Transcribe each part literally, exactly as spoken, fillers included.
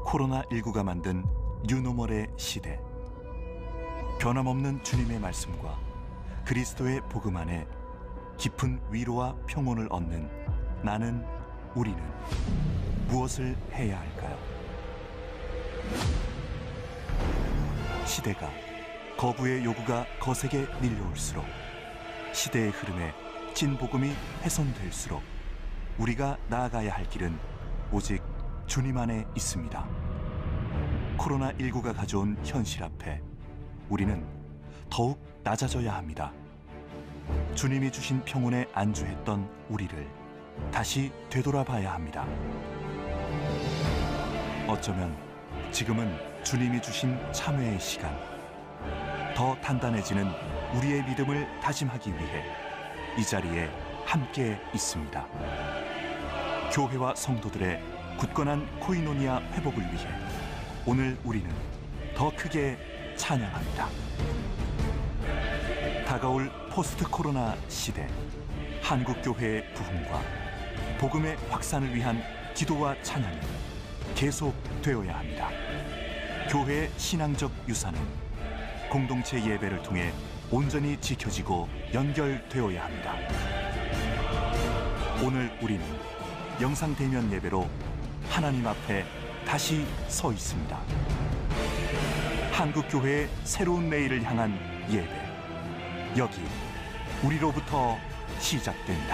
코로나십구가 만든 뉴노멀의 시대. 변함없는 주님의 말씀과 그리스도의 복음 안에 깊은 위로와 평온을 얻는 나는, 우리는 무엇을 해야 할까요? 시대가, 거부의 요구가 거세게 밀려올수록, 시대의 흐름에 진 복음이 훼손될수록 우리가 나아가야 할 길은 오직 주님 안에 있습니다. 코로나십구가 가져온 현실 앞에 우리는 더욱 낮아져야 합니다. 주님이 주신 평온에 안주했던 우리를 다시 되돌아봐야 합니다. 어쩌면 지금은 주님이 주신 참회의 시간, 더 단단해지는 우리의 믿음을 다짐하기 위해 이 자리에 함께 있습니다. 교회와 성도들의 굳건한 코이노니아 회복을 위해 오늘 우리는 더 크게 찬양합니다. 다가올 포스트 코로나 시대, 한국교회의 부흥과 복음의 확산을 위한 기도와 찬양이 계속되어야 합니다. 교회의 신앙적 유산은 공동체 예배를 통해 온전히 지켜지고 연결되어야 합니다. 오늘 우리는 영상 대면 예배로 하나님 앞에 다시 서 있습니다. 한국교회의 새로운 내일을 향한 예배, 여기 우리로부터 시작됩니다.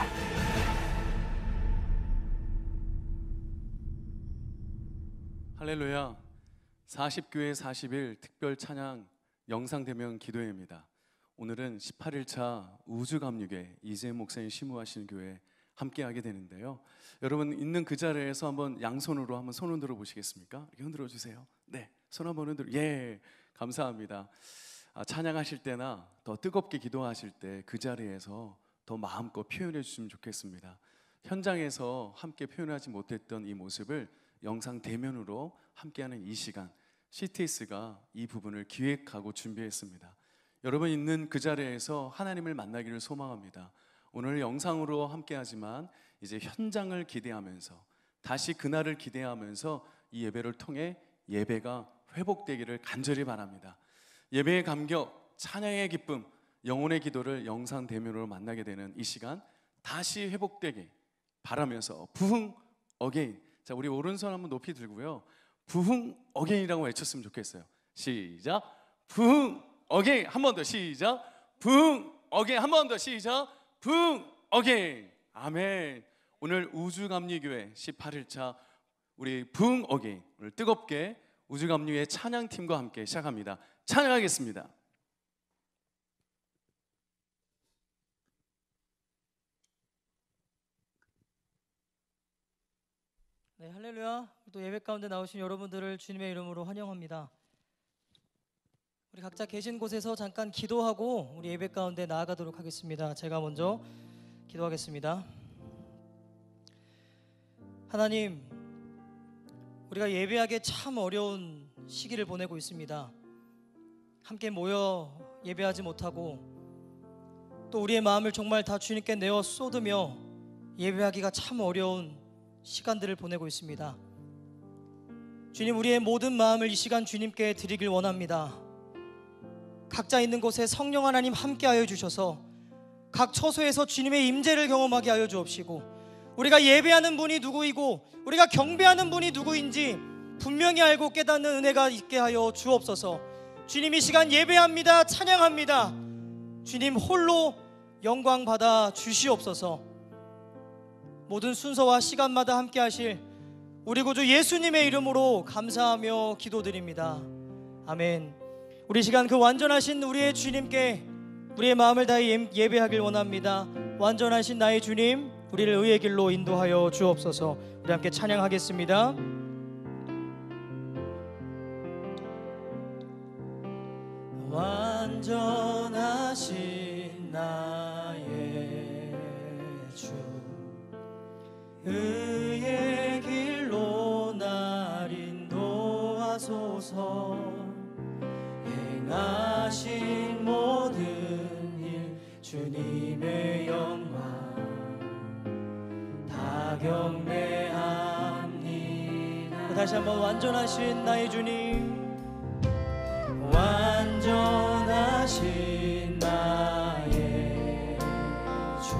할렐루야. 사십 교회 사십 일 특별 찬양 영상 대면 기도회입니다. 오늘은 십팔 일차 우주감리교 이재임 목사님 심우하시는 교회 함께 하게 되는데요. 여러분 있는 그 자리에서 한번 양손으로 한번 손 흔들어 보시겠습니까? 이렇게 흔들어 주세요. 네, 손 한번 흔들어. 예, 감사합니다. 아, 찬양하실 때나 더 뜨겁게 기도하실 때 그 자리에서 더 마음껏 표현해 주시면 좋겠습니다. 현장에서 함께 표현하지 못했던 이 모습을 영상 대면으로 함께하는 이 시간, 씨티에스가 이 부분을 기획하고 준비했습니다. 여러분 있는 그 자리에서 하나님을 만나기를 소망합니다. 오늘 영상으로 함께하지만 이제 현장을 기대하면서, 다시 그날을 기대하면서 이 예배를 통해 예배가 회복되기를 간절히 바랍니다. 예배의 감격, 찬양의 기쁨, 영혼의 기도를 영상 대면으로 만나게 되는 이 시간 다시 회복되길 바라면서 부흥 어게인. 자, 우리 오른손 한번 높이 들고요, 부흥 어게인이라고 외쳤으면 좋겠어요. 시작. 부흥 어게인. 한 번 더. 시작. 부흥 어게인. 한 번 더. 시작. 부흥 어게인. 아멘. 오늘 우주감리교회 십팔 일차 우리 부흥 어게인, 오늘 뜨겁게 우주감리교회 찬양팀과 함께 시작합니다. 찬양하겠습니다. 네, 할렐루야. 또 예배 가운데 나오신 여러분들을 주님의 이름으로 환영합니다. 우리 각자 계신 곳에서 잠깐 기도하고 우리 예배 가운데 나아가도록 하겠습니다. 제가 먼저 기도하겠습니다. 하나님, 우리가 예배하기 참 어려운 시기를 보내고 있습니다. 함께 모여 예배하지 못하고 또 우리의 마음을 정말 다 주님께 내어 쏟으며 예배하기가 참 어려운 시간들을 보내고 있습니다. 주님, 우리의 모든 마음을 이 시간 주님께 드리길 원합니다. 각자 있는 곳에 성령 하나님 함께하여 주셔서 각 처소에서 주님의 임재를 경험하게 하여 주옵시고, 우리가 예배하는 분이 누구이고 우리가 경배하는 분이 누구인지 분명히 알고 깨닫는 은혜가 있게 하여 주옵소서. 주님, 이 시간 예배합니다. 찬양합니다. 주님 홀로 영광 받아 주시옵소서. 모든 순서와 시간마다 함께 하실 우리 구주 예수님의 이름으로 감사하며 기도드립니다. 아멘. 우리 시간 그 완전하신 우리의 주님께 우리의 마음을 다해 예배하길 원합니다. 완전하신 나의 주님, 우리를 의의 길로 인도하여 주옵소서. 우리 함께 찬양하겠습니다. 완전하신 나의 주, 의의 길로 날 인도하소서. 행하신 모든 일 주님의 영광 다 경배합니다. 다시 한번 완전하신 나의 주님, 완전하신 나의 주,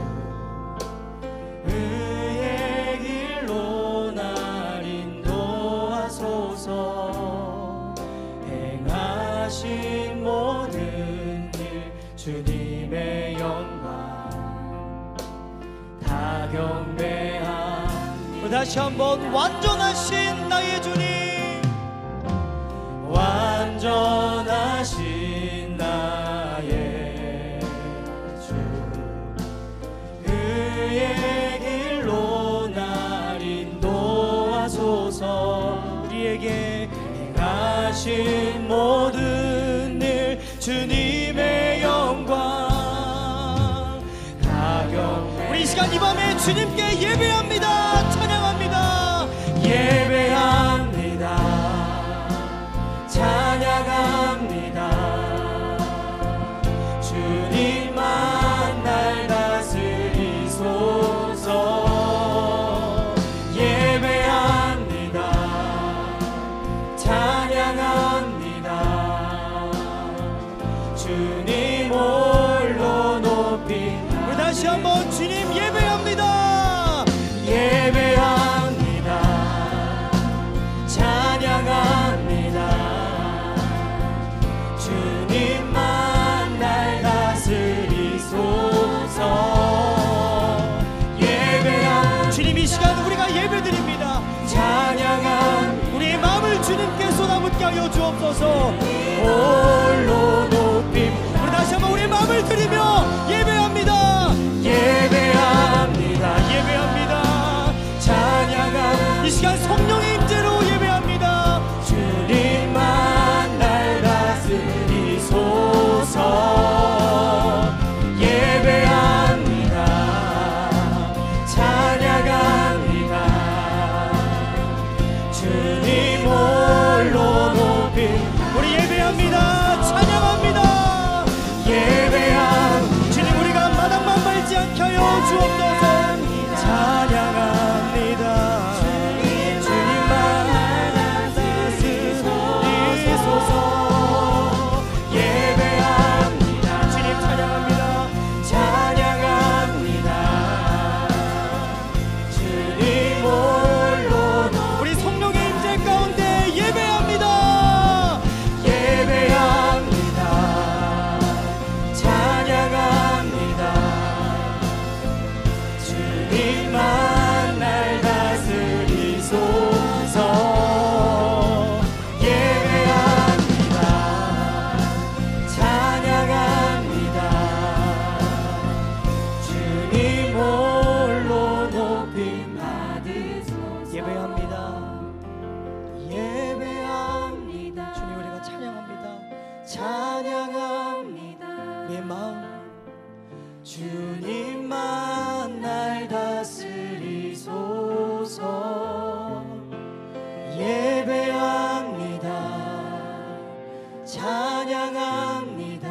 의의 길로 날 인도하소서. 행하신 모든 일 주님의 영광 다 경배함. 다시 한번 완전하신 나의 주님, 완전하신 나의 주, 의의 길로 날 인도하소서. 우리에게 행하신 모든 일 주님의 영광 다 경배. 우리 이 시간 이 밤에 주님께 예배합니다. 찬양합니다. 예배합니다. 찬양합니다. 주님만 날 다스리소서. 예배합니다. 찬양합니다. 주님 홀로 높이. 우리 다시 한번 주님 예배합니다. 예배합니다. 찬양합니다. 주님만 날 다스리소서. 예배한 주님, 이 시간 우리가 예배드립니다. 찬양한 우리의 마음을 주님께 쏟아붓게 하여 주옵소서. 홀로 높임. 우리 다시 한번 우리의 마음을 드리며 예배합니다. 예배합니다. 예배합니다. 찬양한 이 시간 성령의 임재로 예배합니다. 주님만 날 다스리소서. 예배합니다. 찬양합니다. 주님 홀로 높임. 우리 예배합니다. 찬양합니다. 예배함. 주님, 우리가 마당만 밟지 않게 하여 주옵소서. 찬양합니다. 주님만 다스리소서. 예배합니다. 주님 찬양합니다. 찬양합니다. 주님 홀로 우리 성령의 임재 가운데 예배합니다. 예배합니다. 찬양합니다. 주님만 날 다스리소서. 예배합니다. 찬양합니다. 주님 홀로 높임 받으소서. 예배합니다. 예배합니다. 주님, 우리가 찬양합니다. 찬양합니다. 내 마음 주님만 날 다스리소서. 예배합니다. 찬양합니다.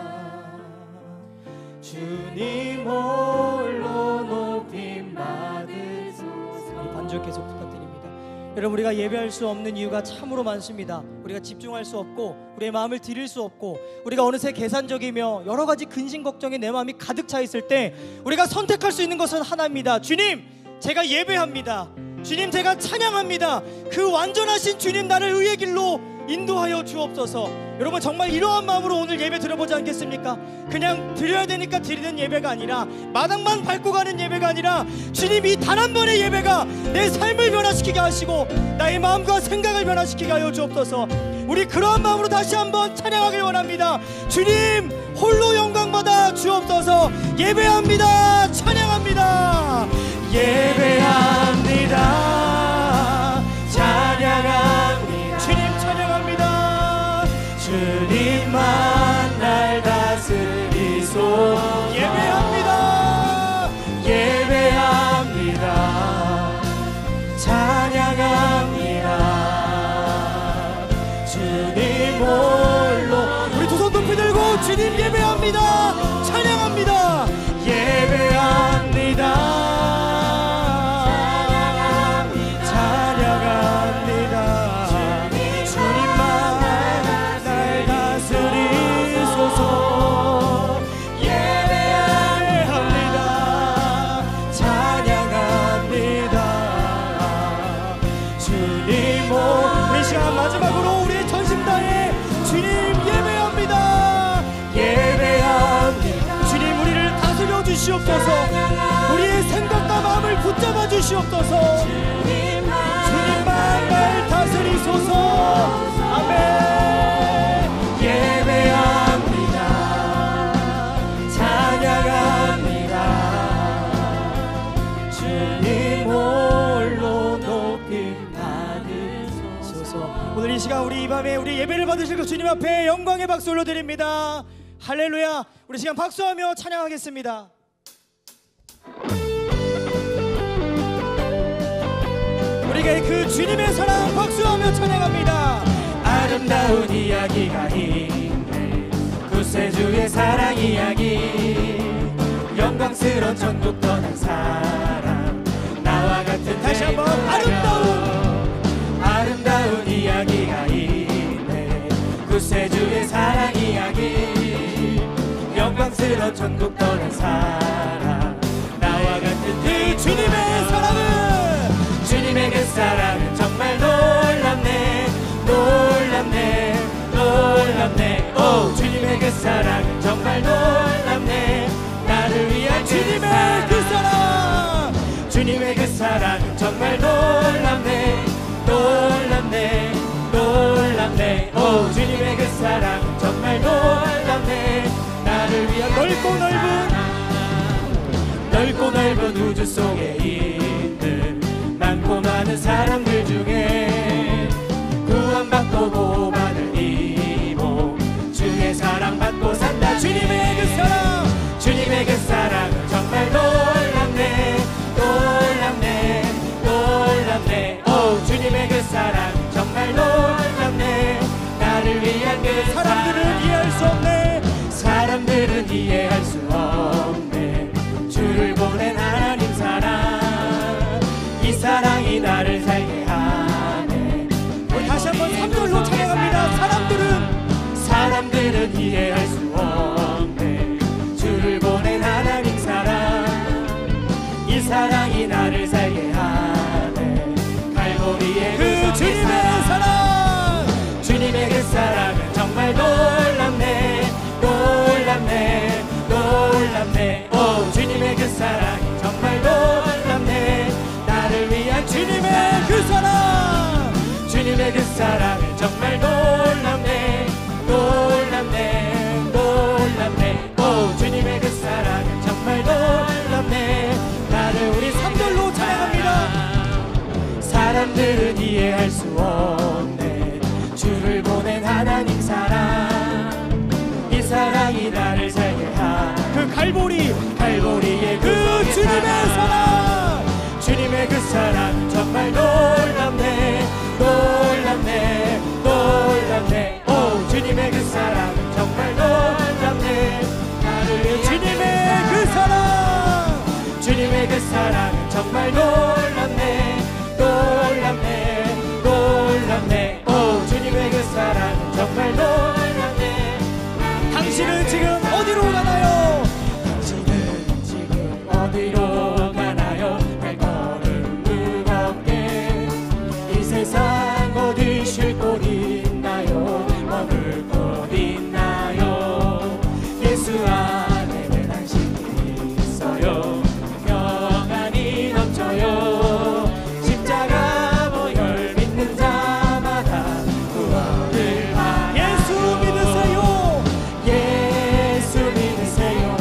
주님 홀로 높임 받으소서. 이 반주 계속 부탁드립니다. 여러분, 우리가 예배할 수 없는 이유가 참으로 많습니다. 우리가 집중할 수 없고 우리의 마음을 드릴 수 없고 우리가 어느새 계산적이며 여러 가지 근심 걱정에 내 마음이 가득 차 있을 때 우리가 선택할 수 있는 것은 하나입니다. 주님, 제가 예배합니다. 주님, 제가 찬양합니다. 그 완전하신 주님, 나를 의의 길로 인도하여 주옵소서. 여러분, 정말 이러한 마음으로 오늘 예배 드려보지 않겠습니까? 그냥 드려야 되니까 드리는 예배가 아니라, 마당만 밟고 가는 예배가 아니라, 주님, 이 단 한 번의 예배가 내 삶을 변화시키게 하시고 나의 마음과 생각을 변화시키게 하여 주옵소서. 우리 그러한 마음으로 다시 한번 찬양하길 원합니다. 주님, 홀로 영광받아 주옵소서. 예배합니다. 찬양합니다. 예배합니다. 찬양합니다. 주님 찬양합니다. 주님만 날 다스리소. 예배합니다. 예배합니다. 찬양합니다. 주님 홀로. 우리 두 손 높이 들고 주님 예배합니다. 찬양합니다. 예배합니다. 마지막으로 우리의 전심 다해 주님 예배합니다. 예배합니다. 주님 우리를 다스려 주시옵소서. 우리의 생각과 마음을 붙잡아 주시옵소서. 주님만 날 다스리소서. 아멘. 예배합니다. 찬양합니다. 주님 홀로 높임 받으소서. 오늘 이 시간 우리 이 밤에 우리 예배를 받으실 그 주님 앞에 영광의 박수 올려드립니다. 할렐루야. 우리 시간 박수하며 찬양하겠습니다. 우리가 그 주님의 사랑 박수하며 찬양합니다. 아름다운 이야기가 있네. 구세주의 사랑 이야기. 영광스러운 천국 떠난 사람 나와 같은 다시 한번 아름다운 아름다운 이야기가 있네. 구세주의 사랑 이야기. 영광스러운 천국 떠난 사람 나와 같은 그 주님의 사랑은 주님의 그 사랑은 정말 놀랍네. 놀랍네. 놀랍네. 오 주님의 그 사랑은 정말 놀랍네. 나를 위한 주님의 그 사랑 주님의 그 사랑은 정말 놀랍네. 놀랍네. 놀랍네. 오 주님의 그 사랑은 정말 놀랍네. 나를 위한 넓고 넓은 넓고 넓은 우주 속에 있는 많고 많은 사람들 중에 구원받고 보반을 입어 주의 사랑받고 산다. 주님의 그 사랑 주님의 그 사랑은 정말 놀랍네. 놀랍네. 놀랍네. 오 주님의 그 사랑은 정말 놀랍네. 나를 위한 그 사람들은 이해할 수 없네. 사람들은 이해할 수 없네. 주를 보낸 하나님 사랑. 이 사랑이 나를 살게 하네. 우리 다시 한번 삼 절로 찬양합니다. 사람들은 사람들은 이해할 수 없네. 주를 보낸 하나님 사랑. 이 사랑이 나를 살게 하네. 갈보리의 그 주님의 사랑 주님의 그 사랑은 정말 놀랍네. 놀랍네. 놀랍네. 오 주님의 그 사랑이 정말 놀랍네. 나를 위한 주님의 그 사랑 주님의 그 사랑은 정말 놀랍네. 놀랍네. 놀랍네. 오 주님의 그 사랑은 정말 놀랍네. 나를 우리 삼 절로 찬양합니다. 사람들은 이해할 수 없네. 주를 보낸 하나님 사랑. 이 사랑이 나를 살게 하. 그 갈보리 갈보리의 그 주님의 사랑 주님의 그 사랑 정말 놀랍네. 놀랍네. 놀랍네. 오 주님의 그 사랑은 정말 놀랍네. 나를 위한 주님의 그 사랑 주님의 그 사랑은 정말 놀랍네. 놀랍네. 놀랍네. 오 주님의 그 사랑은 정말 놀랍네. 당신은 지금 어디로 가나요? 당신은 지금 어디로 가나요? 발걸음 무겁게 이 세상 어디 쉴 곳 있나요? 머물 곳 있나요? 예수 안에는 당신이 있어요. 평안이 넘쳐요. 십자가 보혈 믿는 자마다 구원을 받아. 예수 믿으세요. 예수 믿으세요.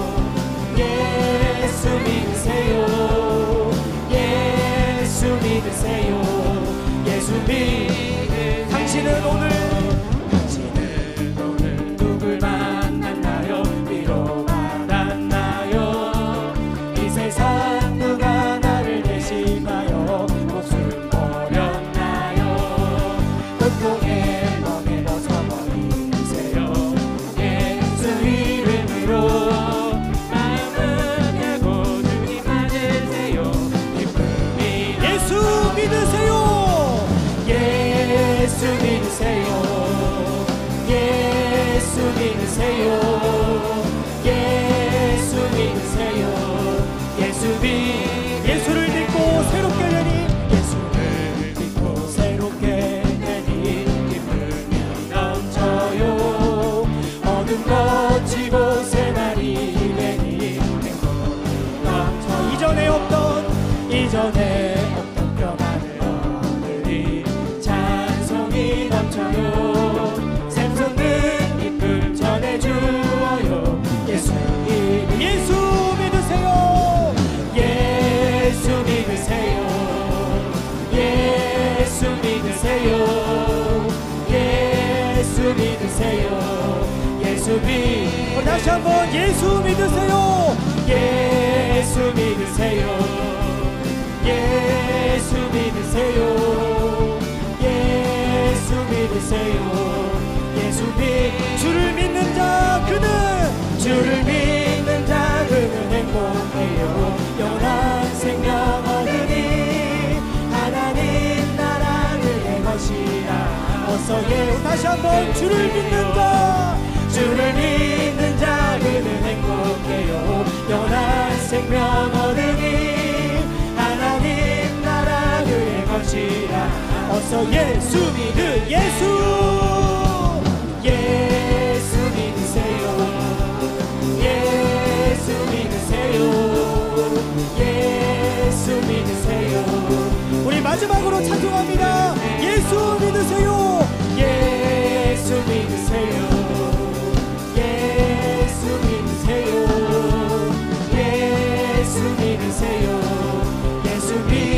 예수 믿으세요. 예수 믿으세요. 예수 믿으세요. 당신은 오늘 당신은 오늘 누굴 만났나요? 위로 받았나요? 이 세상 누가 나를 대신하여 목숨 버렸나요? 고통의 멍에 벗어버리세요. 예수 이름으로 마음은 열고 주님 맞으세요. 기쁨이 예수 믿으세요. 예수 믿으세요. 예수 믿으세요. 예수 믿으세요. 예수 믿 예수를 믿고 새롭게 되니 예수를 믿고 새롭게 되니 다시 한번 예수 믿으세요. 예수 믿으세요. 예수 믿으세요. 예수 믿으세요. 예수 믿 주를 믿는 자 그는 주를 믿는 자 그는 행복해요. 영원한 생명 얻으니 하나님 나라 그의 것이라. 어서 예 다시 한번 주를 믿는 자 주를 믿는 자 그는 행복해요. 영원한 생명 얻으니 하나님 나라 그의 것이라. 어서 예수 믿으 예수 예수 믿으세요. 예수 믿으세요. 예수 믿으세요. 우리 마지막으로 찬송합니다. 예수 믿으세요. 예수 믿으세요. 예수 믿으세요. 예수 믿으세요. 예수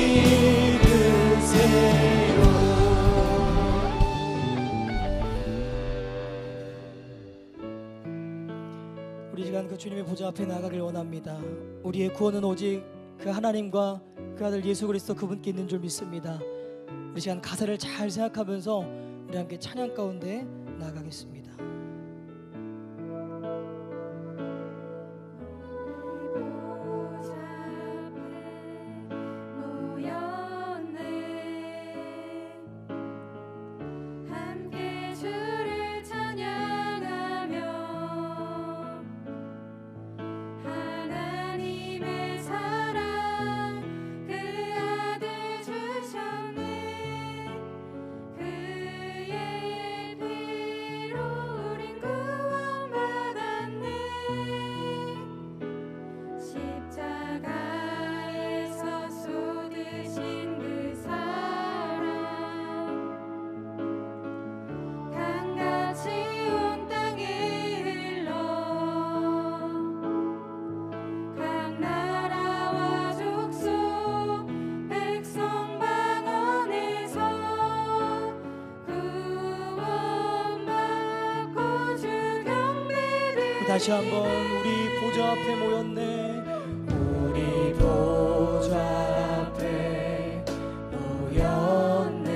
믿으세요. 우리 시간 그 주님의 보좌 앞에 나가길 원합니다. 우리의 구원은 오직 그 하나님과 그 아들 예수 그리스도 그분께 있는 줄 믿습니다. 우리 시간 가사를 잘 생각하면서 우리 함께 찬양 가운데 나아가겠습니다. 다시 한번 우리 보좌 앞에 모였네. 우리 보좌 앞에 모였네.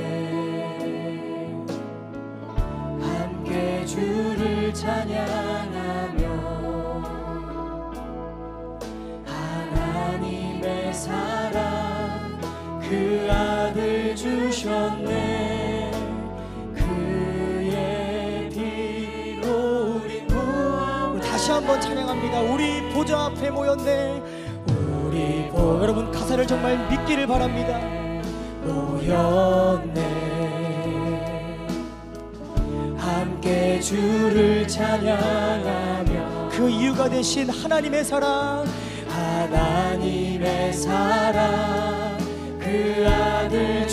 함께 주를 찬양하며 하나님의 사랑 그 아들 주셨네. 다시 한번 찬양합니다. 우리 보좌 앞에 모였네. 우리 보 여러분 가사를 정말 믿기를 바랍니다. 모였네. 함께 주를 찬양하며 그 이유가 되신 하나님의 사랑 하나님의 사랑 그 아들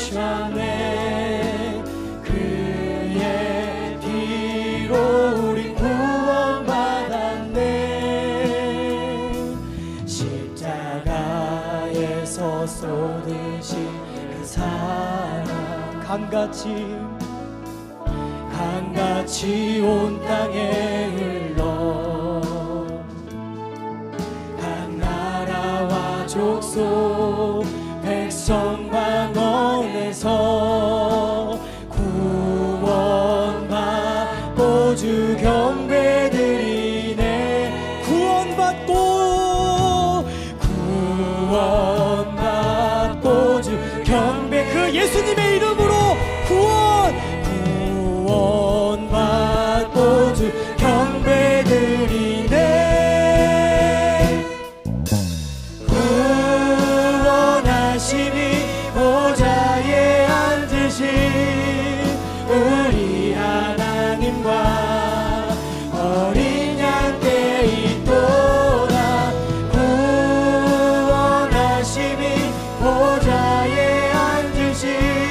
주셨네. 그의 피로 우리 쏟으신 그 사랑 강같이 강같이 온 땅에 흘러 각 나라와 족속 백성 방언에서 구원받고 주 경배드리네. 구원받고 구원 경배 그 예수님의 이름으로 구원 구원받고 주 경배드리네. 구원하시니 보좌에 앉으신 우리 하나님과 어린 양께 있도다. 구원하시니 보좌에 앉으신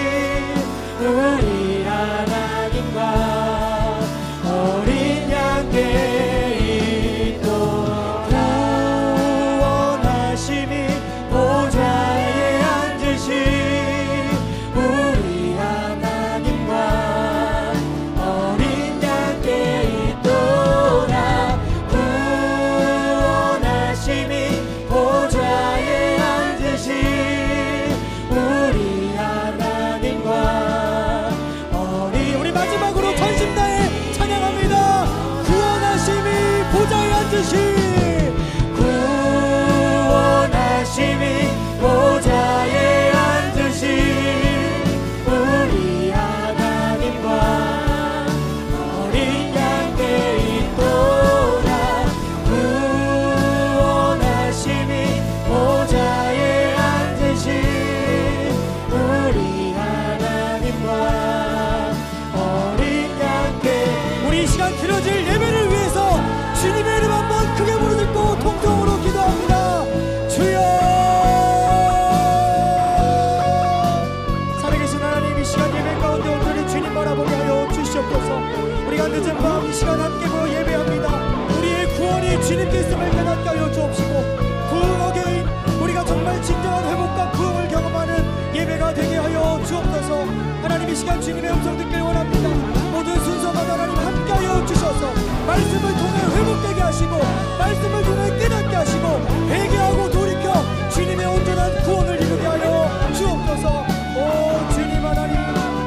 우리가 늦은 밤 이 시간 함께 모여 예배합니다. 우리의 구원이 주님께 있음을 깨닫게 하여 주옵시고, 부흥 어게인, 우리가 정말 진정한 회복과 부흥을 경험하는 예배가 되게 하여 주옵소서. 하나님, 이 시간 주님의 음성 듣길 원합니다. 모든 순서마다 하나님 함께 하여 주셔서 말씀을 통해 회복되게 하시고, 말씀을 통해 깨닫게 하시고, 회개하고 돌이켜 주님의 온전한 구원을 이루게 하여 주옵소서. 오 주님 하나님,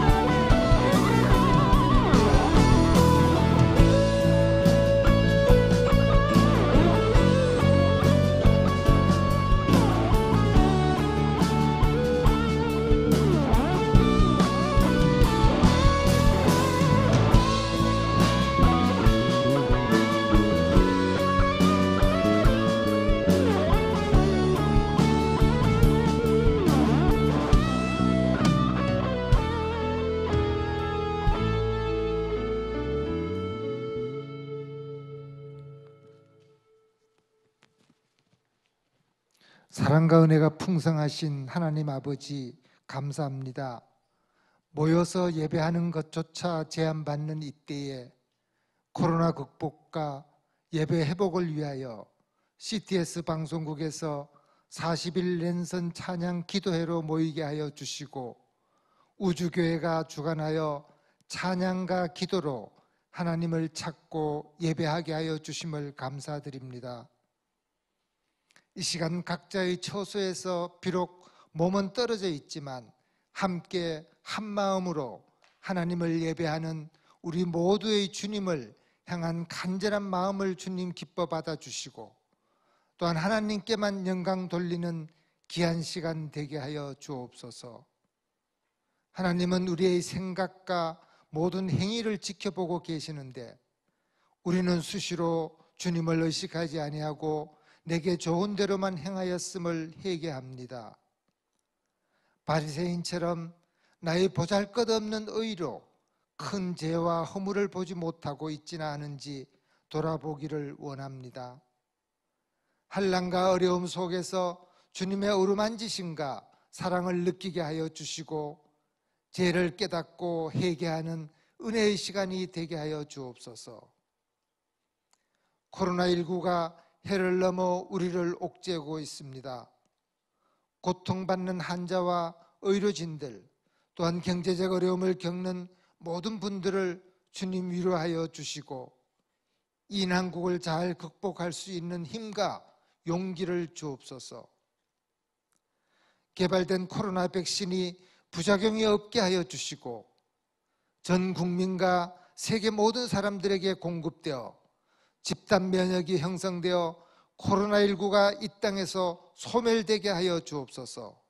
사랑과 은혜가 풍성하신 하나님 아버지, 감사합니다. 모여서 예배하는 것조차 제한받는 이때에 코로나 극복과 예배 회복을 위하여 씨티에스 방송국에서 사십 일 랜선 찬양 기도회로 모이게 하여 주시고, 우주교회가 주관하여 찬양과 기도로 하나님을 찾고 예배하게 하여 주심을 감사드립니다. 이 시간 각자의 처소에서 비록 몸은 떨어져 있지만 함께 한 마음으로 하나님을 예배하는 우리 모두의 주님을 향한 간절한 마음을 주님 기뻐 받아주시고, 또한 하나님께만 영광 돌리는 귀한 시간 되게 하여 주옵소서. 하나님은 우리의 생각과 모든 행위를 지켜보고 계시는데, 우리는 수시로 주님을 의식하지 아니하고 내게 좋은 대로만 행하였음을 회개합니다. 바리새인처럼 나의 보잘것없는 의로 큰 죄와 허물을 보지 못하고 있지는 않은지 돌아보기를 원합니다. 한란과 어려움 속에서 주님의 어루만지심과 사랑을 느끼게 하여 주시고, 죄를 깨닫고 회개하는 은혜의 시간이 되게 하여 주옵소서. 코로나십구가 해를 넘어 우리를 옥죄고 있습니다. 고통받는 환자와 의료진들, 또한 경제적 어려움을 겪는 모든 분들을 주님 위로하여 주시고, 이 난국을 잘 극복할 수 있는 힘과 용기를 주옵소서. 개발된 코로나 백신이 부작용이 없게 하여 주시고, 전 국민과 세계 모든 사람들에게 공급되어 집단 면역이 형성되어 코로나십구가 이 땅에서 소멸되게 하여 주옵소서.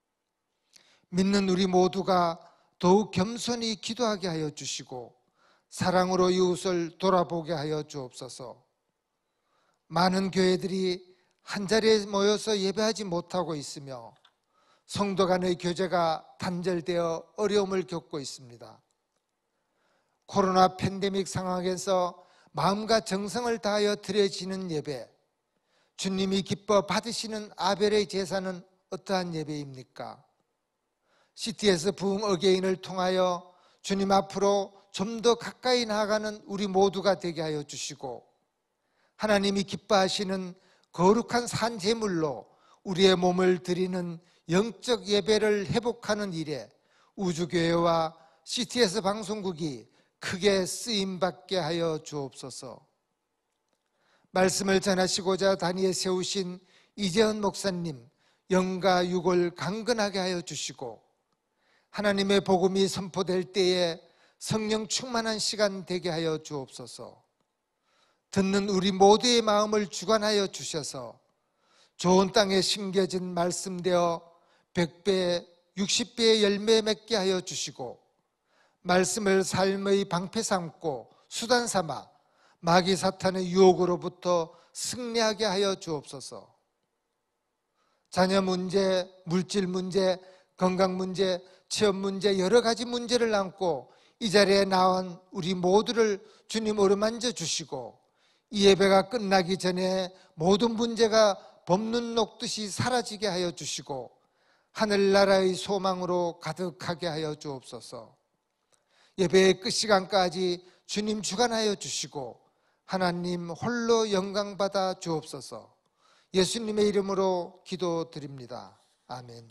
믿는 우리 모두가 더욱 겸손히 기도하게 하여 주시고, 사랑으로 이웃을 돌아보게 하여 주옵소서. 많은 교회들이 한자리에 모여서 예배하지 못하고 있으며 성도 간의 교제가 단절되어 어려움을 겪고 있습니다. 코로나 팬데믹 상황에서 마음과 정성을 다하여 드려지는 예배, 주님이 기뻐 받으시는 아벨의 제사는 어떠한 예배입니까? 씨티에스 부흥 어게인을 통하여 주님 앞으로 좀 더 가까이 나아가는 우리 모두가 되게 하여 주시고, 하나님이 기뻐하시는 거룩한 산제물로 우리의 몸을 드리는 영적 예배를 회복하는 일에 우주교회와 씨티에스 방송국이 크게 쓰임받게 하여 주옵소서. 말씀을 전하시고자 단위에 세우신 이재헌 목사님, 영과 육을 강건하게 하여 주시고, 하나님의 복음이 선포될 때에 성령 충만한 시간 되게 하여 주옵소서. 듣는 우리 모두의 마음을 주관하여 주셔서 좋은 땅에 심겨진 말씀되어 백 배, 육십 배의 열매 맺게 하여 주시고, 말씀을 삶의 방패 삼고 수단 삼아 마귀 사탄의 유혹으로부터 승리하게 하여 주옵소서. 자녀 문제, 물질 문제, 건강 문제, 취업 문제, 여러 가지 문제를 안고 이 자리에 나온 우리 모두를 주님 어루만져 주시고, 이 예배가 끝나기 전에 모든 문제가 봄눈 녹듯이 사라지게 하여 주시고, 하늘나라의 소망으로 가득하게 하여 주옵소서. 예배의 끝 시간까지 주님 주관하여 주시고 하나님 홀로 영광 받아 주옵소서. 예수님의 이름으로 기도드립니다. 아멘.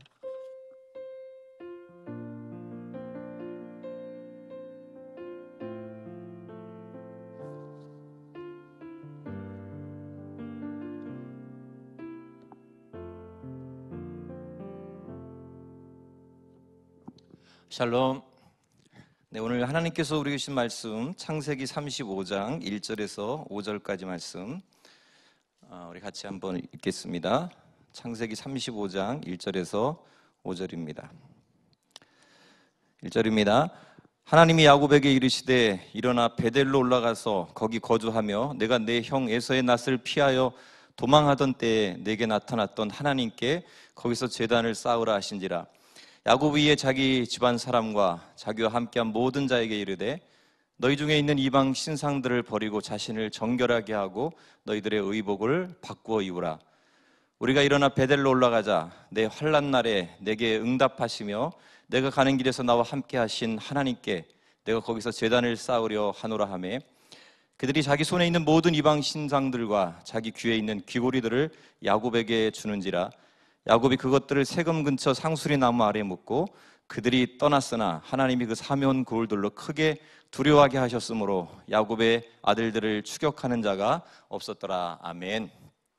샬롬. 네, 오늘 하나님께서 우리에게 주신 말씀 창세기 삼십오 장 일 절에서 오 절까지 말씀 어, 우리 같이 한번 읽겠습니다. 창세기 삼십오 장 일 절에서 오 절입니다. 일 절입니다. 하나님이 야곱에게 이르시되 일어나 베델로 올라가서 거기 거주하며 내가 내 형 에서의 낯을 피하여 도망하던 때에 내게 나타났던 하나님께 거기서 제단을 쌓으라 하신지라. 야곱이 이에 자기 집안 사람과 자기와 함께한 모든 자에게 이르되 너희 중에 있는 이방 신상들을 버리고 자신을 정결하게 하고 너희들의 의복을 바꾸어 입으라. 우리가 일어나 베델로 올라가자. 내 환난 날에 내게 응답하시며 내가 가는 길에서 나와 함께 하신 하나님께 내가 거기서 제단을 쌓으려 하노라 하매 그들이 자기 손에 있는 모든 이방 신상들과 자기 귀에 있는 귀고리들을 야곱에게 주는지라. 야곱이 그것들을 세금 근처 상수리 나무 아래에 묻고 그들이 떠났으나 하나님이 그 사면 고울들로 크게 두려워하게 하셨으므로 야곱의 아들들을 추격하는 자가 없었더라. 아멘.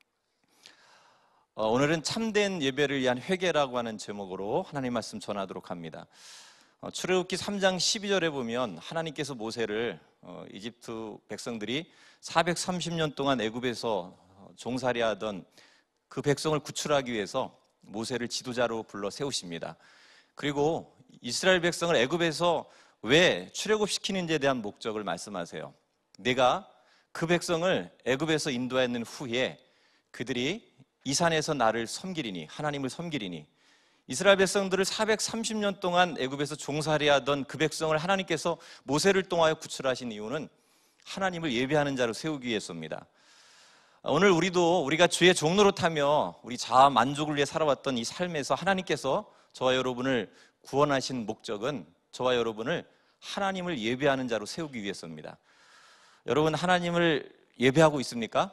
어, 오늘은 참된 예배를 위한 회개라고 하는 제목으로 하나님 말씀 전하도록 합니다. 어, 출애굽기 삼 장 십이 절에 보면 하나님께서 모세를 어, 이집트 백성들이 사백삼십 년 동안 애굽에서 종살이하던 그 백성을 구출하기 위해서 모세를 지도자로 불러 세우십니다. 그리고 이스라엘 백성을 애굽에서 왜 출애굽시키는지에 대한 목적을 말씀하세요. 내가 그 백성을 애굽에서 인도하는 후에 그들이 이 산에서 나를 섬기리니, 하나님을 섬기리니, 이스라엘 백성들을 사백삼십 년 동안 애굽에서 종살이하던 그 백성을 하나님께서 모세를 통하여 구출하신 이유는 하나님을 예배하는 자로 세우기 위해서입니다. 오늘 우리도 우리가 주의 종노릇하며 우리 자아 만족을 위해 살아왔던 이 삶에서 하나님께서 저와 여러분을 구원하신 목적은 저와 여러분을 하나님을 예배하는 자로 세우기 위해서입니다. 여러분, 하나님을 예배하고 있습니까?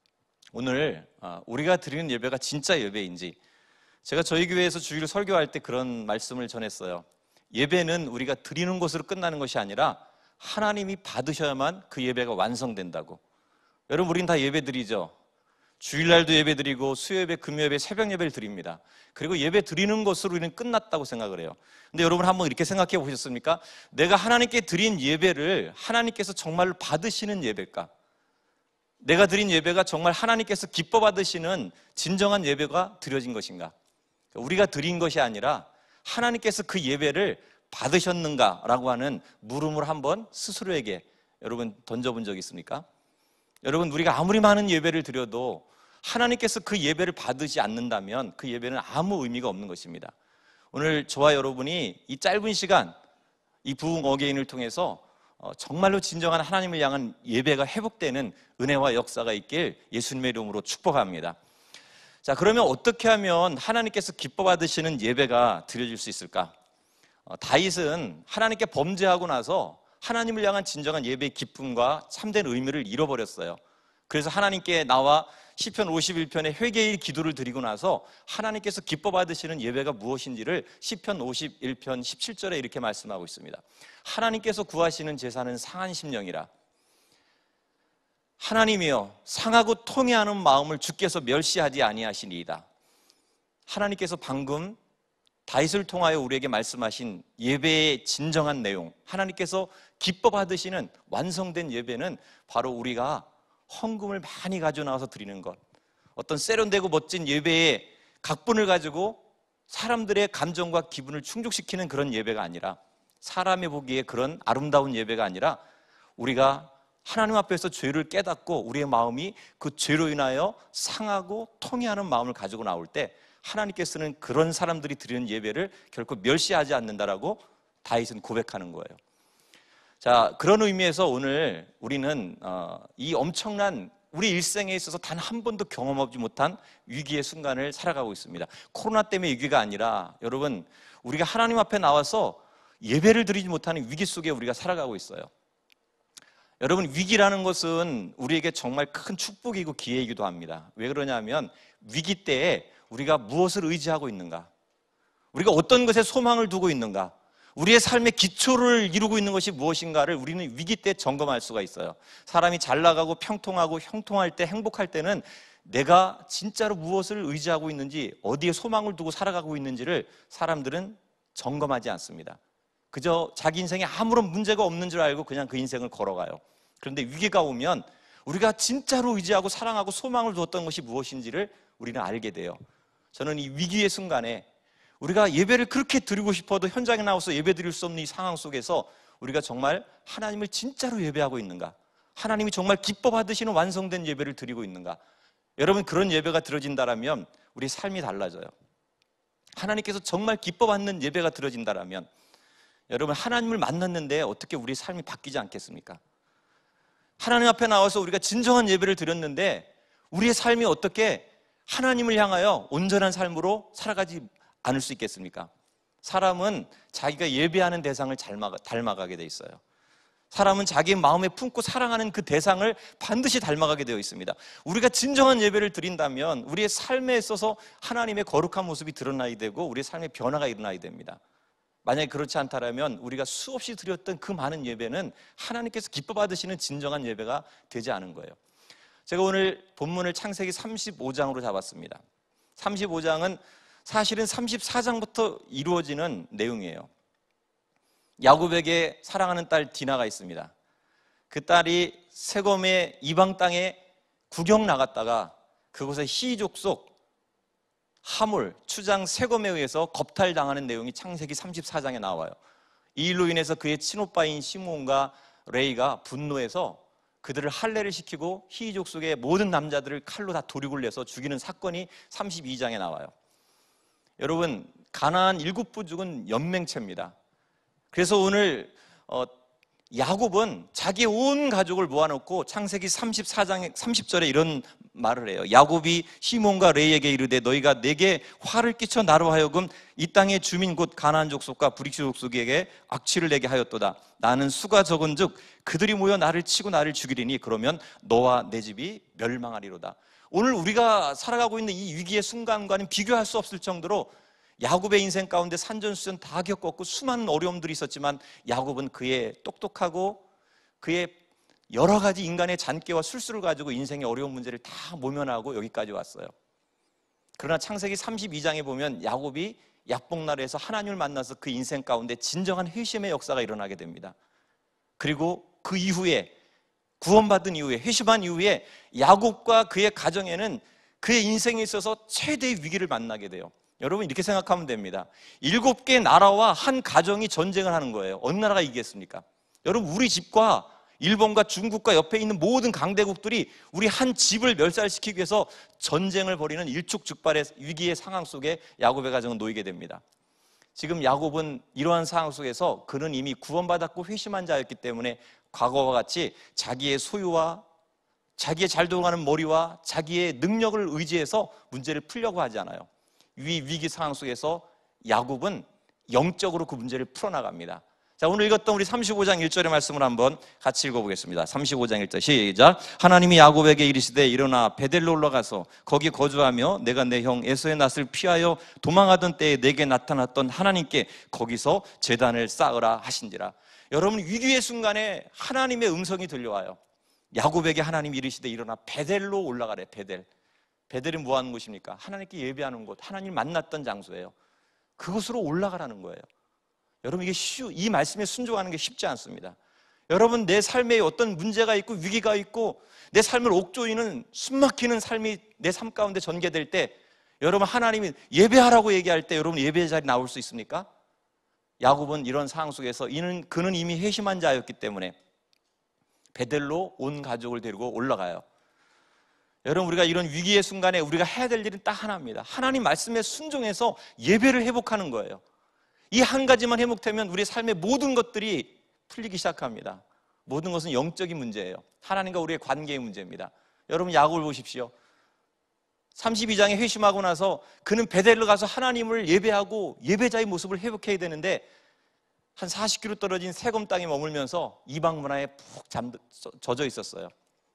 오늘 우리가 드리는 예배가 진짜 예배인지, 제가 저희 교회에서 주일 설교할 때 그런 말씀을 전했어요. 예배는 우리가 드리는 것으로 끝나는 것이 아니라 하나님이 받으셔야만 그 예배가 완성된다고. 여러분, 우린 다 예배 드리죠. 주일날도 예배 드리고 수요예배, 금요예배, 새벽 예배를 드립니다. 그리고 예배 드리는 것으로 우리는 끝났다고 생각을 해요. 근데 여러분 한번 이렇게 생각해 보셨습니까? 내가 하나님께 드린 예배를 하나님께서 정말로 받으시는 예배일까? 내가 드린 예배가 정말 하나님께서 기뻐 받으시는 진정한 예배가 드려진 것인가? 우리가 드린 것이 아니라 하나님께서 그 예배를 받으셨는가라고 하는 물음을 한번 스스로에게 여러분 던져본 적 있습니까? 여러분, 우리가 아무리 많은 예배를 드려도 하나님께서 그 예배를 받으지 않는다면 그 예배는 아무 의미가 없는 것입니다. 오늘 저와 여러분이 이 짧은 시간 이 부흥 어게인을 통해서 정말로 진정한 하나님을 향한 예배가 회복되는 은혜와 역사가 있길 예수님의 이름으로 축복합니다. 자, 그러면 어떻게 하면 하나님께서 기뻐 받으시는 예배가 드려질 수 있을까? 어, 다윗은 하나님께 범죄하고 나서 하나님을 향한 진정한 예배의 기쁨과 참된 의미를 잃어버렸어요. 그래서 하나님께 나와 시편 오십일 편의 회개의 기도를 드리고 나서 하나님께서 기뻐 받으시는 예배가 무엇인지를 시편 오십일 편 십칠 절에 이렇게 말씀하고 있습니다. 하나님께서 구하시는 제사는 상한 심령이라. 하나님이여, 상하고 통회하는 마음을 주께서 멸시하지 아니하시니이다. 하나님께서 방금 다윗을 통하여 우리에게 말씀하신 예배의 진정한 내용, 하나님께서 기뻐 받으시는 완성된 예배는 바로 우리가 헌금을 많이 가져 나와서 드리는 것, 어떤 세련되고 멋진 예배의 각본을 가지고 사람들의 감정과 기분을 충족시키는 그런 예배가 아니라, 사람이 보기에 그런 아름다운 예배가 아니라 우리가 하나님 앞에서 죄를 깨닫고 우리의 마음이 그 죄로 인하여 상하고 통회하는 마음을 가지고 나올 때 하나님께서는 그런 사람들이 드리는 예배를 결코 멸시하지 않는다라고 다윗은 고백하는 거예요. 자, 그런 의미에서 오늘 우리는 어, 이 엄청난 우리 일생에 있어서 단 한 번도 경험하지 못한 위기의 순간을 살아가고 있습니다. 코로나 때문에 위기가 아니라 여러분, 우리가 하나님 앞에 나와서 예배를 드리지 못하는 위기 속에 우리가 살아가고 있어요. 여러분, 위기라는 것은 우리에게 정말 큰 축복이고 기회이기도 합니다. 왜 그러냐면 위기 때에 우리가 무엇을 의지하고 있는가, 우리가 어떤 것에 소망을 두고 있는가, 우리의 삶의 기초를 이루고 있는 것이 무엇인가를 우리는 위기 때 점검할 수가 있어요. 사람이 잘 나가고 평통하고 형통할 때, 행복할 때는 내가 진짜로 무엇을 의지하고 있는지, 어디에 소망을 두고 살아가고 있는지를 사람들은 점검하지 않습니다. 그저 자기 인생에 아무런 문제가 없는 줄 알고 그냥 그 인생을 걸어가요. 그런데 위기가 오면 우리가 진짜로 의지하고 사랑하고 소망을 두었던 것이 무엇인지를 우리는 알게 돼요. 저는 이 위기의 순간에 우리가 예배를 그렇게 드리고 싶어도 현장에 나와서 예배 드릴 수 없는 이 상황 속에서 우리가 정말 하나님을 진짜로 예배하고 있는가, 하나님이 정말 기뻐 받으시는 완성된 예배를 드리고 있는가, 여러분, 그런 예배가 드려진다면 우리 삶이 달라져요. 하나님께서 정말 기뻐 받는 예배가 드려진다면 여러분, 하나님을 만났는데 어떻게 우리 삶이 바뀌지 않겠습니까? 하나님 앞에 나와서 우리가 진정한 예배를 드렸는데 우리의 삶이 어떻게 하나님을 향하여 온전한 삶으로 살아가지 않을 수 있겠습니까? 사람은 자기가 예배하는 대상을 닮아가게 돼 있어요. 사람은 자기 마음에 품고 사랑하는 그 대상을 반드시 닮아가게 되어 있습니다. 우리가 진정한 예배를 드린다면 우리의 삶에 있어서 하나님의 거룩한 모습이 드러나야 되고 우리의 삶의 변화가 일어나야 됩니다. 만약에 그렇지 않다면 우리가 수없이 드렸던 그 많은 예배는 하나님께서 기뻐 받으시는 진정한 예배가 되지 않은 거예요. 제가 오늘 본문을 창세기 삼십오 장으로 잡았습니다. 삼십오 장은 사실은 삼십사 장부터 이루어지는 내용이에요. 야곱에게 사랑하는 딸 디나가 있습니다. 그 딸이 세겜의 이방 땅에 구경 나갔다가 그곳에 히족 속 하몰, 추장 세겜에 의해서 겁탈당하는 내용이 창세기 삼십사 장에 나와요. 이 일로 인해서 그의 친오빠인 시므온과 레이가 분노해서 그들을 할례를 시키고 히족 속의 모든 남자들을 칼로 다 도륙을 내서 죽이는 사건이 삼십이 장에 나와요. 여러분, 가나안 일곱 부족은 연맹체입니다. 그래서 오늘 어, 야곱은 자기 온 가족을 모아놓고 창세기 삼십사 장 삼십 절에 이런 말을 해요. 야곱이 시몬과 레이에게 이르되 너희가 내게 화를 끼쳐 나로 하여금 이 땅의 주민 곧 가나안 족속과 브릭스 족속에게 악취를 내게 하였도다. 나는 수가 적은즉 그들이 모여 나를 치고 나를 죽이리니 그러면 너와 내 집이 멸망하리로다. 오늘 우리가 살아가고 있는 이 위기의 순간과는 비교할 수 없을 정도로 야곱의 인생 가운데 산전수전 다 겪었고 수많은 어려움들이 있었지만 야곱은 그의 똑똑하고 그의 여러 가지 인간의 잔꾀와 술수를 가지고 인생의 어려운 문제를 다 모면하고 여기까지 왔어요. 그러나 창세기 삼십이 장에 보면 야곱이 약복나루에서 하나님을 만나서 그 인생 가운데 진정한 회심의 역사가 일어나게 됩니다. 그리고 그 이후에 구원받은 이후에 회심한 이후에 야곱과 그의 가정에는 그의 인생에 있어서 최대의 위기를 만나게 돼요. 여러분, 이렇게 생각하면 됩니다. 일곱 개 나라와 한 가정이 전쟁을 하는 거예요. 어느 나라가 이기겠습니까? 여러분, 우리 집과 일본과 중국과 옆에 있는 모든 강대국들이 우리 한 집을 멸살시키기 위해서 전쟁을 벌이는 일촉즉발의 위기의 상황 속에 야곱의 가정은 놓이게 됩니다. 지금 야곱은 이러한 상황 속에서 그는 이미 구원받았고 회심한 자였기 때문에 과거와 같이 자기의 소유와 자기의 잘 돌아가는 머리와 자기의 능력을 의지해서 문제를 풀려고 하지 않아요. 이 위기 상황 속에서 야곱은 영적으로 그 문제를 풀어나갑니다. 자, 오늘 읽었던 우리 삼십오 장 일 절의 말씀을 한번 같이 읽어보겠습니다. 삼십오 장 일 절 시작. 하나님이 야곱에게 이르시되 일어나 베델로 올라가서 거기 거주하며 내가 내 형 에서의 낯을 피하여 도망하던 때에 내게 나타났던 하나님께 거기서 제단을 쌓으라 하신지라. 여러분, 위기의 순간에 하나님의 음성이 들려와요. 야곱에게 하나님이 이르시되 일어나 베델로 올라가래. 베델. 베델은 뭐 하는 곳입니까? 하나님께 예배하는 곳, 하나님을 만났던 장소예요. 그곳으로 올라가라는 거예요. 여러분, 이게 쉬, 이 말씀에 순종하는 게 쉽지 않습니다. 여러분, 내 삶에 어떤 문제가 있고 위기가 있고 내 삶을 옥조이는 숨막히는 삶이 내 삶 가운데 전개될 때 여러분, 하나님이 예배하라고 얘기할 때 여러분 예배 자리 나올 수 있습니까? 야곱은 이런 상황 속에서 이는 그는 이미 회심한 자였기 때문에 베델로 온 가족을 데리고 올라가요. 여러분, 우리가 이런 위기의 순간에 우리가 해야 될 일은 딱 하나입니다. 하나님 말씀에 순종해서 예배를 회복하는 거예요. 이 한 가지만 회복되면 우리 삶의 모든 것들이 풀리기 시작합니다. 모든 것은 영적인 문제예요. 하나님과 우리의 관계의 문제입니다. 여러분, 야곱을 보십시오. 삼십이 장에 회심하고 나서 그는 베델로 가서 하나님을 예배하고 예배자의 모습을 회복해야 되는데 한 사십 킬로미터 떨어진 세검 땅에 머물면서 이방 문화에 푹 잠, 젖어 있었어요.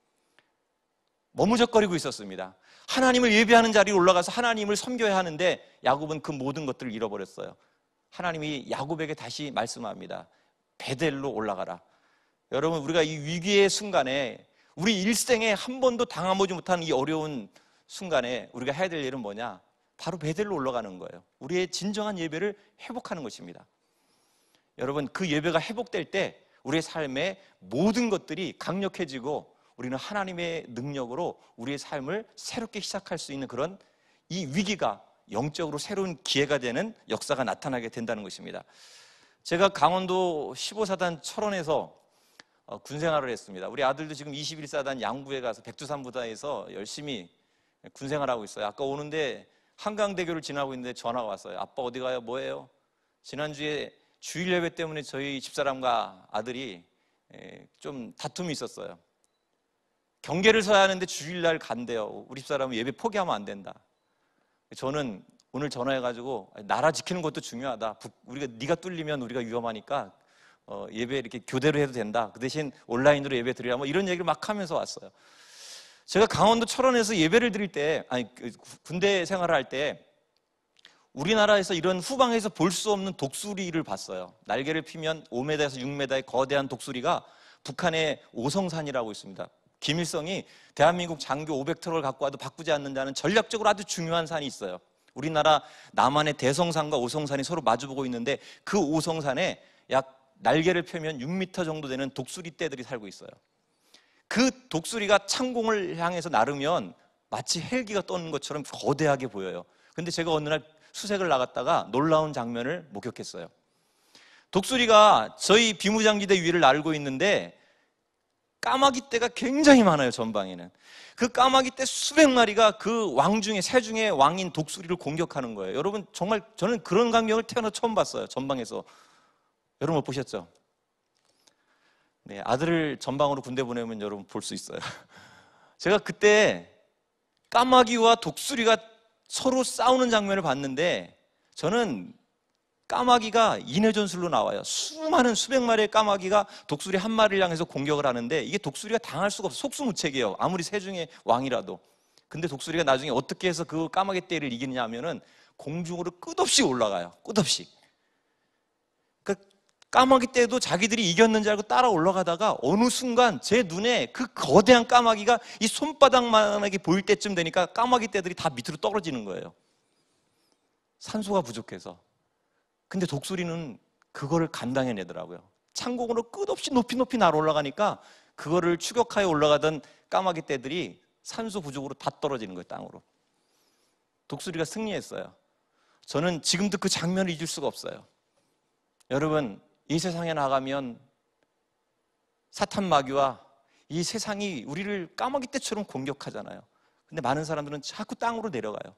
머무적거리고 있었습니다. 하나님을 예배하는 자리에 올라가서 하나님을 섬겨야 하는데 야곱은 그 모든 것들을 잃어버렸어요. 하나님이 야곱에게 다시 말씀합니다. 베델로 올라가라. 여러분, 우리가 이 위기의 순간에, 우리 일생에 한 번도 당해보지 못한 이 어려운 순간에 우리가 해야 될 일은 뭐냐? 바로 베델로 올라가는 거예요. 우리의 진정한 예배를 회복하는 것입니다. 여러분, 그 예배가 회복될 때 우리의 삶의 모든 것들이 강력해지고 우리는 하나님의 능력으로 우리의 삶을 새롭게 시작할 수 있는 그런 이 위기가 영적으로 새로운 기회가 되는 역사가 나타나게 된다는 것입니다. 제가 강원도 십오 사단 철원에서 군생활을 했습니다. 우리 아들도 지금 이십일 사단 양구에 가서 백두산부다에서 열심히 군생활하고 있어요. 아까 오는데 한강대교를 지나고 있는데 전화가 왔어요. 아빠 어디 가요? 뭐예요? 지난주에 주일 예배 때문에 저희 집사람과 아들이 좀 다툼이 있었어요. 경계를 서야 하는데 주일날 간대요. 우리 집사람은 예배 포기하면 안 된다. 저는 오늘 전화해가지고 나라 지키는 것도 중요하다. 우리가 네가 뚫리면 우리가 위험하니까 어, 예배 이렇게 교대로 해도 된다. 그 대신 온라인으로 예배 드리라. 뭐 이런 얘기를 막 하면서 왔어요. 제가 강원도 철원에서 예배를 드릴 때, 아니 군대 생활을 할 때 우리나라에서 이런 후방에서 볼 수 없는 독수리를 봤어요. 날개를 피면 오 미터에서 육 미터의 거대한 독수리가 북한의 오성산이라고 있습니다. 김일성이 대한민국 장교 오백 트럭을 갖고 와도 바꾸지 않는다는 전략적으로 아주 중요한 산이 있어요. 우리나라 남한의 대성산과 오성산이 서로 마주보고 있는데 그 오성산에 약 날개를 펴면 육 미터 정도 되는 독수리 떼들이 살고 있어요. 그 독수리가 창공을 향해서 나르면 마치 헬기가 떠는 것처럼 거대하게 보여요. 근데 제가 어느 날 수색을 나갔다가 놀라운 장면을 목격했어요. 독수리가 저희 비무장지대 위를 날고 있는데 까마귀 떼가 굉장히 많아요. 전방에는 그 까마귀 떼 수백 마리가 그 왕 중에 새 중에 왕인 독수리를 공격하는 거예요. 여러분, 정말 저는 그런 광경을 태어나 처음 봤어요. 전방에서. 여러분 못 보셨죠? 네, 아들을 전방으로 군대 보내면 여러분 볼 수 있어요. 제가 그때 까마귀와 독수리가 서로 싸우는 장면을 봤는데 저는 까마귀가 인해전술로 나와요. 수많은 수백 마리의 까마귀가 독수리 한 마리를 향해서 공격을 하는데 이게 독수리가 당할 수가 없어요. 속수무책이에요. 아무리 세중의 왕이라도. 근데 독수리가 나중에 어떻게 해서 그 까마귀 떼를 이기느냐 하면은 공중으로 끝없이 올라가요. 끝없이. 그 까마귀 떼도 자기들이 이겼는지 알고 따라 올라가다가 어느 순간 제 눈에 그 거대한 까마귀가 이 손바닥만하게 보일 때쯤 되니까 까마귀 떼들이 다 밑으로 떨어지는 거예요. 산소가 부족해서. 근데 독수리는 그거를 감당해내더라고요. 창공으로 끝없이 높이 높이 날아 올라가니까 그거를 추격하여 올라가던 까마귀 떼들이 산소 부족으로 다 떨어지는 거예요. 땅으로. 독수리가 승리했어요. 저는 지금도 그 장면을 잊을 수가 없어요. 여러분, 이 세상에 나가면 사탄 마귀와 이 세상이 우리를 까마귀 떼처럼 공격하잖아요. 근데 많은 사람들은 자꾸 땅으로 내려가요.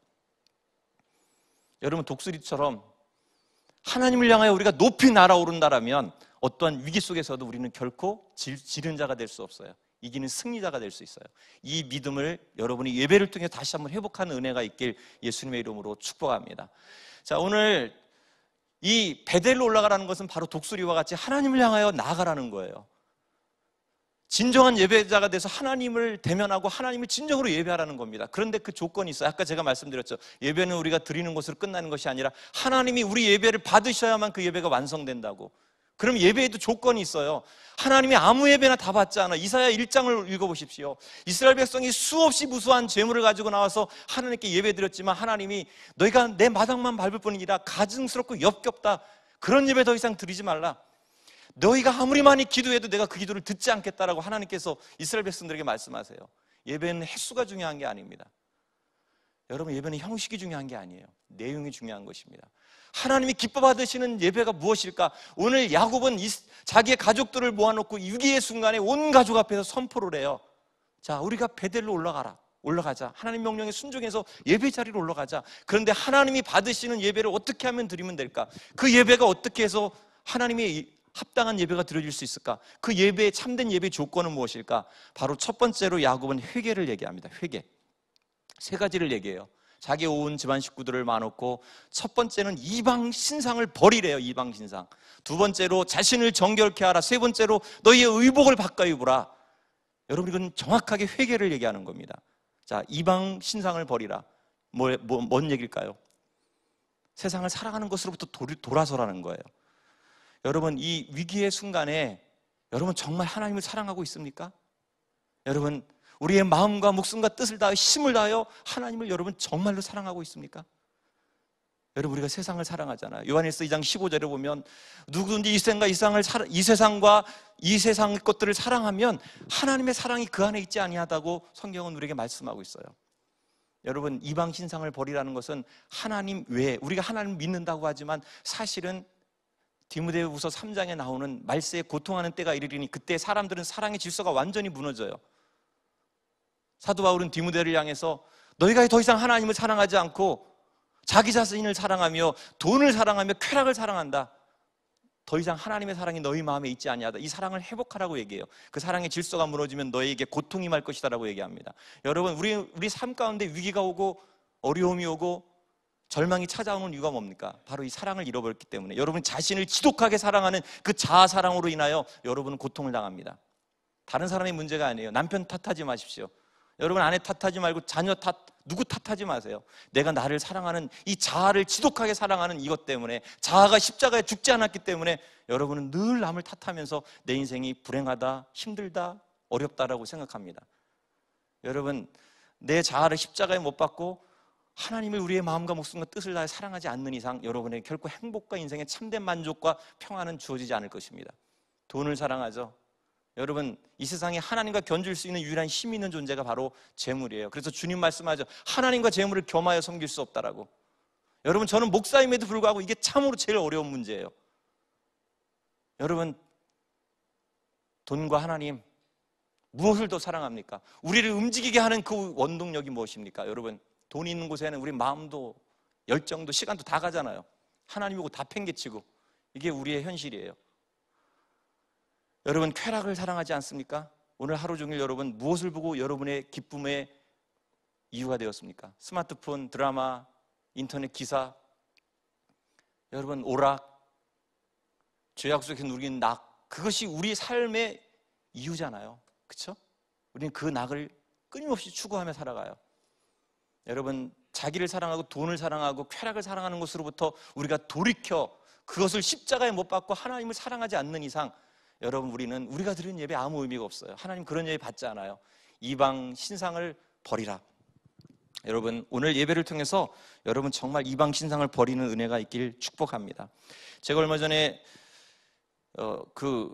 여러분, 독수리처럼 하나님을 향하여 우리가 높이 날아오른다라면 어떠한 위기 속에서도 우리는 결코 지른 자가 될 수 없어요. 이기는 승리자가 될 수 있어요. 이 믿음을 여러분이 예배를 통해 다시 한번 회복하는 은혜가 있길 예수님의 이름으로 축복합니다. 자, 오늘 이 베델로 올라가라는 것은 바로 독수리와 같이 하나님을 향하여 나아가라는 거예요. 진정한 예배자가 돼서 하나님을 대면하고 하나님을 진정으로 예배하라는 겁니다. 그런데 그 조건이 있어요. 아까 제가 말씀드렸죠. 예배는 우리가 드리는 것으로 끝나는 것이 아니라 하나님이 우리 예배를 받으셔야만 그 예배가 완성된다고. 그럼 예배에도 조건이 있어요. 하나님이 아무 예배나 다 받지 않아. 이사야 일 장을 읽어보십시오. 이스라엘 백성이 수없이 무수한 재물을 가지고 나와서 하나님께 예배 드렸지만 하나님이 너희가 내 마당만 밟을 뿐이라 가증스럽고 역겹다. 그런 예배 더 이상 드리지 말라. 너희가 아무리 많이 기도해도 내가 그 기도를 듣지 않겠다라고 하나님께서 이스라엘 백성들에게 말씀하세요. 예배는 횟수가 중요한 게 아닙니다. 여러분, 예배는 형식이 중요한 게 아니에요. 내용이 중요한 것입니다. 하나님이 기뻐 받으시는 예배가 무엇일까? 오늘 야곱은 자기의 가족들을 모아놓고 위기의 순간에 온 가족 앞에서 선포를 해요. 자, 우리가 베델로 올라가라. 올라가자. 하나님 명령에 순종해서 예배 자리로 올라가자. 그런데 하나님이 받으시는 예배를 어떻게 하면 드리면 될까? 그 예배가 어떻게 해서 하나님의 합당한 예배가 드려질 수 있을까? 그 예배의 참된 예배의 조건은 무엇일까? 바로 첫 번째로 야곱은 회개를 얘기합니다. 회개. 세 가지를 얘기해요. 자기 온 집안 식구들을 마놓고 첫 번째는 이방 신상을 버리래요. 이방 신상. 두 번째로 자신을 정결케 하라. 세 번째로 너희의 의복을 바꿔 입으라. 여러분, 이건 정확하게 회개를 얘기하는 겁니다. 자, 이방 신상을 버리라. 뭐, 뭐, 뭔 얘기일까요? 세상을 사랑하는 것으로부터 돌아서라는 거예요. 여러분, 이 위기의 순간에 여러분 정말 하나님을 사랑하고 있습니까? 여러분, 우리의 마음과 목숨과 뜻을 다하여 힘을 다하여 하나님을 여러분 정말로 사랑하고 있습니까? 여러분, 우리가 세상을 사랑하잖아요. 요한일서 이 장 십오 절에 보면 누구든지 이 세상과 이 세상을 이 세상과 이 세상 것들을 사랑하면 하나님의 사랑이 그 안에 있지 아니하다고 성경은 우리에게 말씀하고 있어요. 여러분, 이방 신상을 버리라는 것은 하나님 외에, 우리가 하나님을 믿는다고 하지만 사실은 디모데후서 삼 장에 나오는 말세에 고통하는 때가 이르리니 그때 사람들은 사랑의 질서가 완전히 무너져요. 사도 바울은 디모데를 향해서 너희가 더 이상 하나님을 사랑하지 않고 자기 자신을 사랑하며 돈을 사랑하며 쾌락을 사랑한다. 더 이상 하나님의 사랑이 너희 마음에 있지 아니하다. 이 사랑을 회복하라고 얘기해요. 그 사랑의 질서가 무너지면 너희에게 고통이 임할 것이다 라고 얘기합니다. 여러분, 우리, 우리 삶 가운데 위기가 오고 어려움이 오고 절망이 찾아오는 이유가 뭡니까? 바로 이 사랑을 잃어버렸기 때문에. 여러분, 자신을 지독하게 사랑하는 그 자아 사랑으로 인하여 여러분은 고통을 당합니다. 다른 사람의 문제가 아니에요. 남편 탓하지 마십시오. 여러분, 아내 탓하지 말고 자녀 탓, 누구 탓하지 마세요. 내가 나를 사랑하는 이 자아를 지독하게 사랑하는 이것 때문에, 자아가 십자가에 죽지 않았기 때문에 여러분은 늘 남을 탓하면서 내 인생이 불행하다, 힘들다, 어렵다라고 생각합니다. 여러분, 내 자아를 십자가에 못 박고 하나님을 우리의 마음과 목숨과 뜻을 다해 사랑하지 않는 이상 여러분에게 결코 행복과 인생의 참된 만족과 평안은 주어지지 않을 것입니다. 돈을 사랑하죠. 여러분, 이 세상에 하나님과 견줄 수 있는 유일한 힘이 있는 존재가 바로 재물이에요. 그래서 주님 말씀하죠. 하나님과 재물을 겸하여 섬길 수 없다라고. 여러분, 저는 목사임에도 불구하고 이게 참으로 제일 어려운 문제예요. 여러분, 돈과 하나님 무엇을 더 사랑합니까? 우리를 움직이게 하는 그 원동력이 무엇입니까? 여러분, 돈이 있는 곳에는 우리 마음도 열정도 시간도 다 가잖아요. 하나님 보고 다 팽개치고. 이게 우리의 현실이에요. 여러분, 쾌락을 사랑하지 않습니까? 오늘 하루 종일 여러분 무엇을 보고 여러분의 기쁨의 이유가 되었습니까? 스마트폰, 드라마, 인터넷 기사, 여러분 오락, 죄악 속에서 누리는 낙, 그것이 우리 삶의 이유잖아요. 그렇죠? 우리는 그 낙을 끊임없이 추구하며 살아가요. 여러분, 자기를 사랑하고 돈을 사랑하고 쾌락을 사랑하는 것으로부터 우리가 돌이켜 그것을 십자가에 못 박고 하나님을 사랑하지 않는 이상 여러분, 우리는 우리가 드리는 예배 아무 의미가 없어요. 하나님 그런 예배 받지 않아요. 이방 신상을 버리라. 여러분, 오늘 예배를 통해서 여러분 정말 이방 신상을 버리는 은혜가 있길 축복합니다. 제가 얼마 전에 어, 그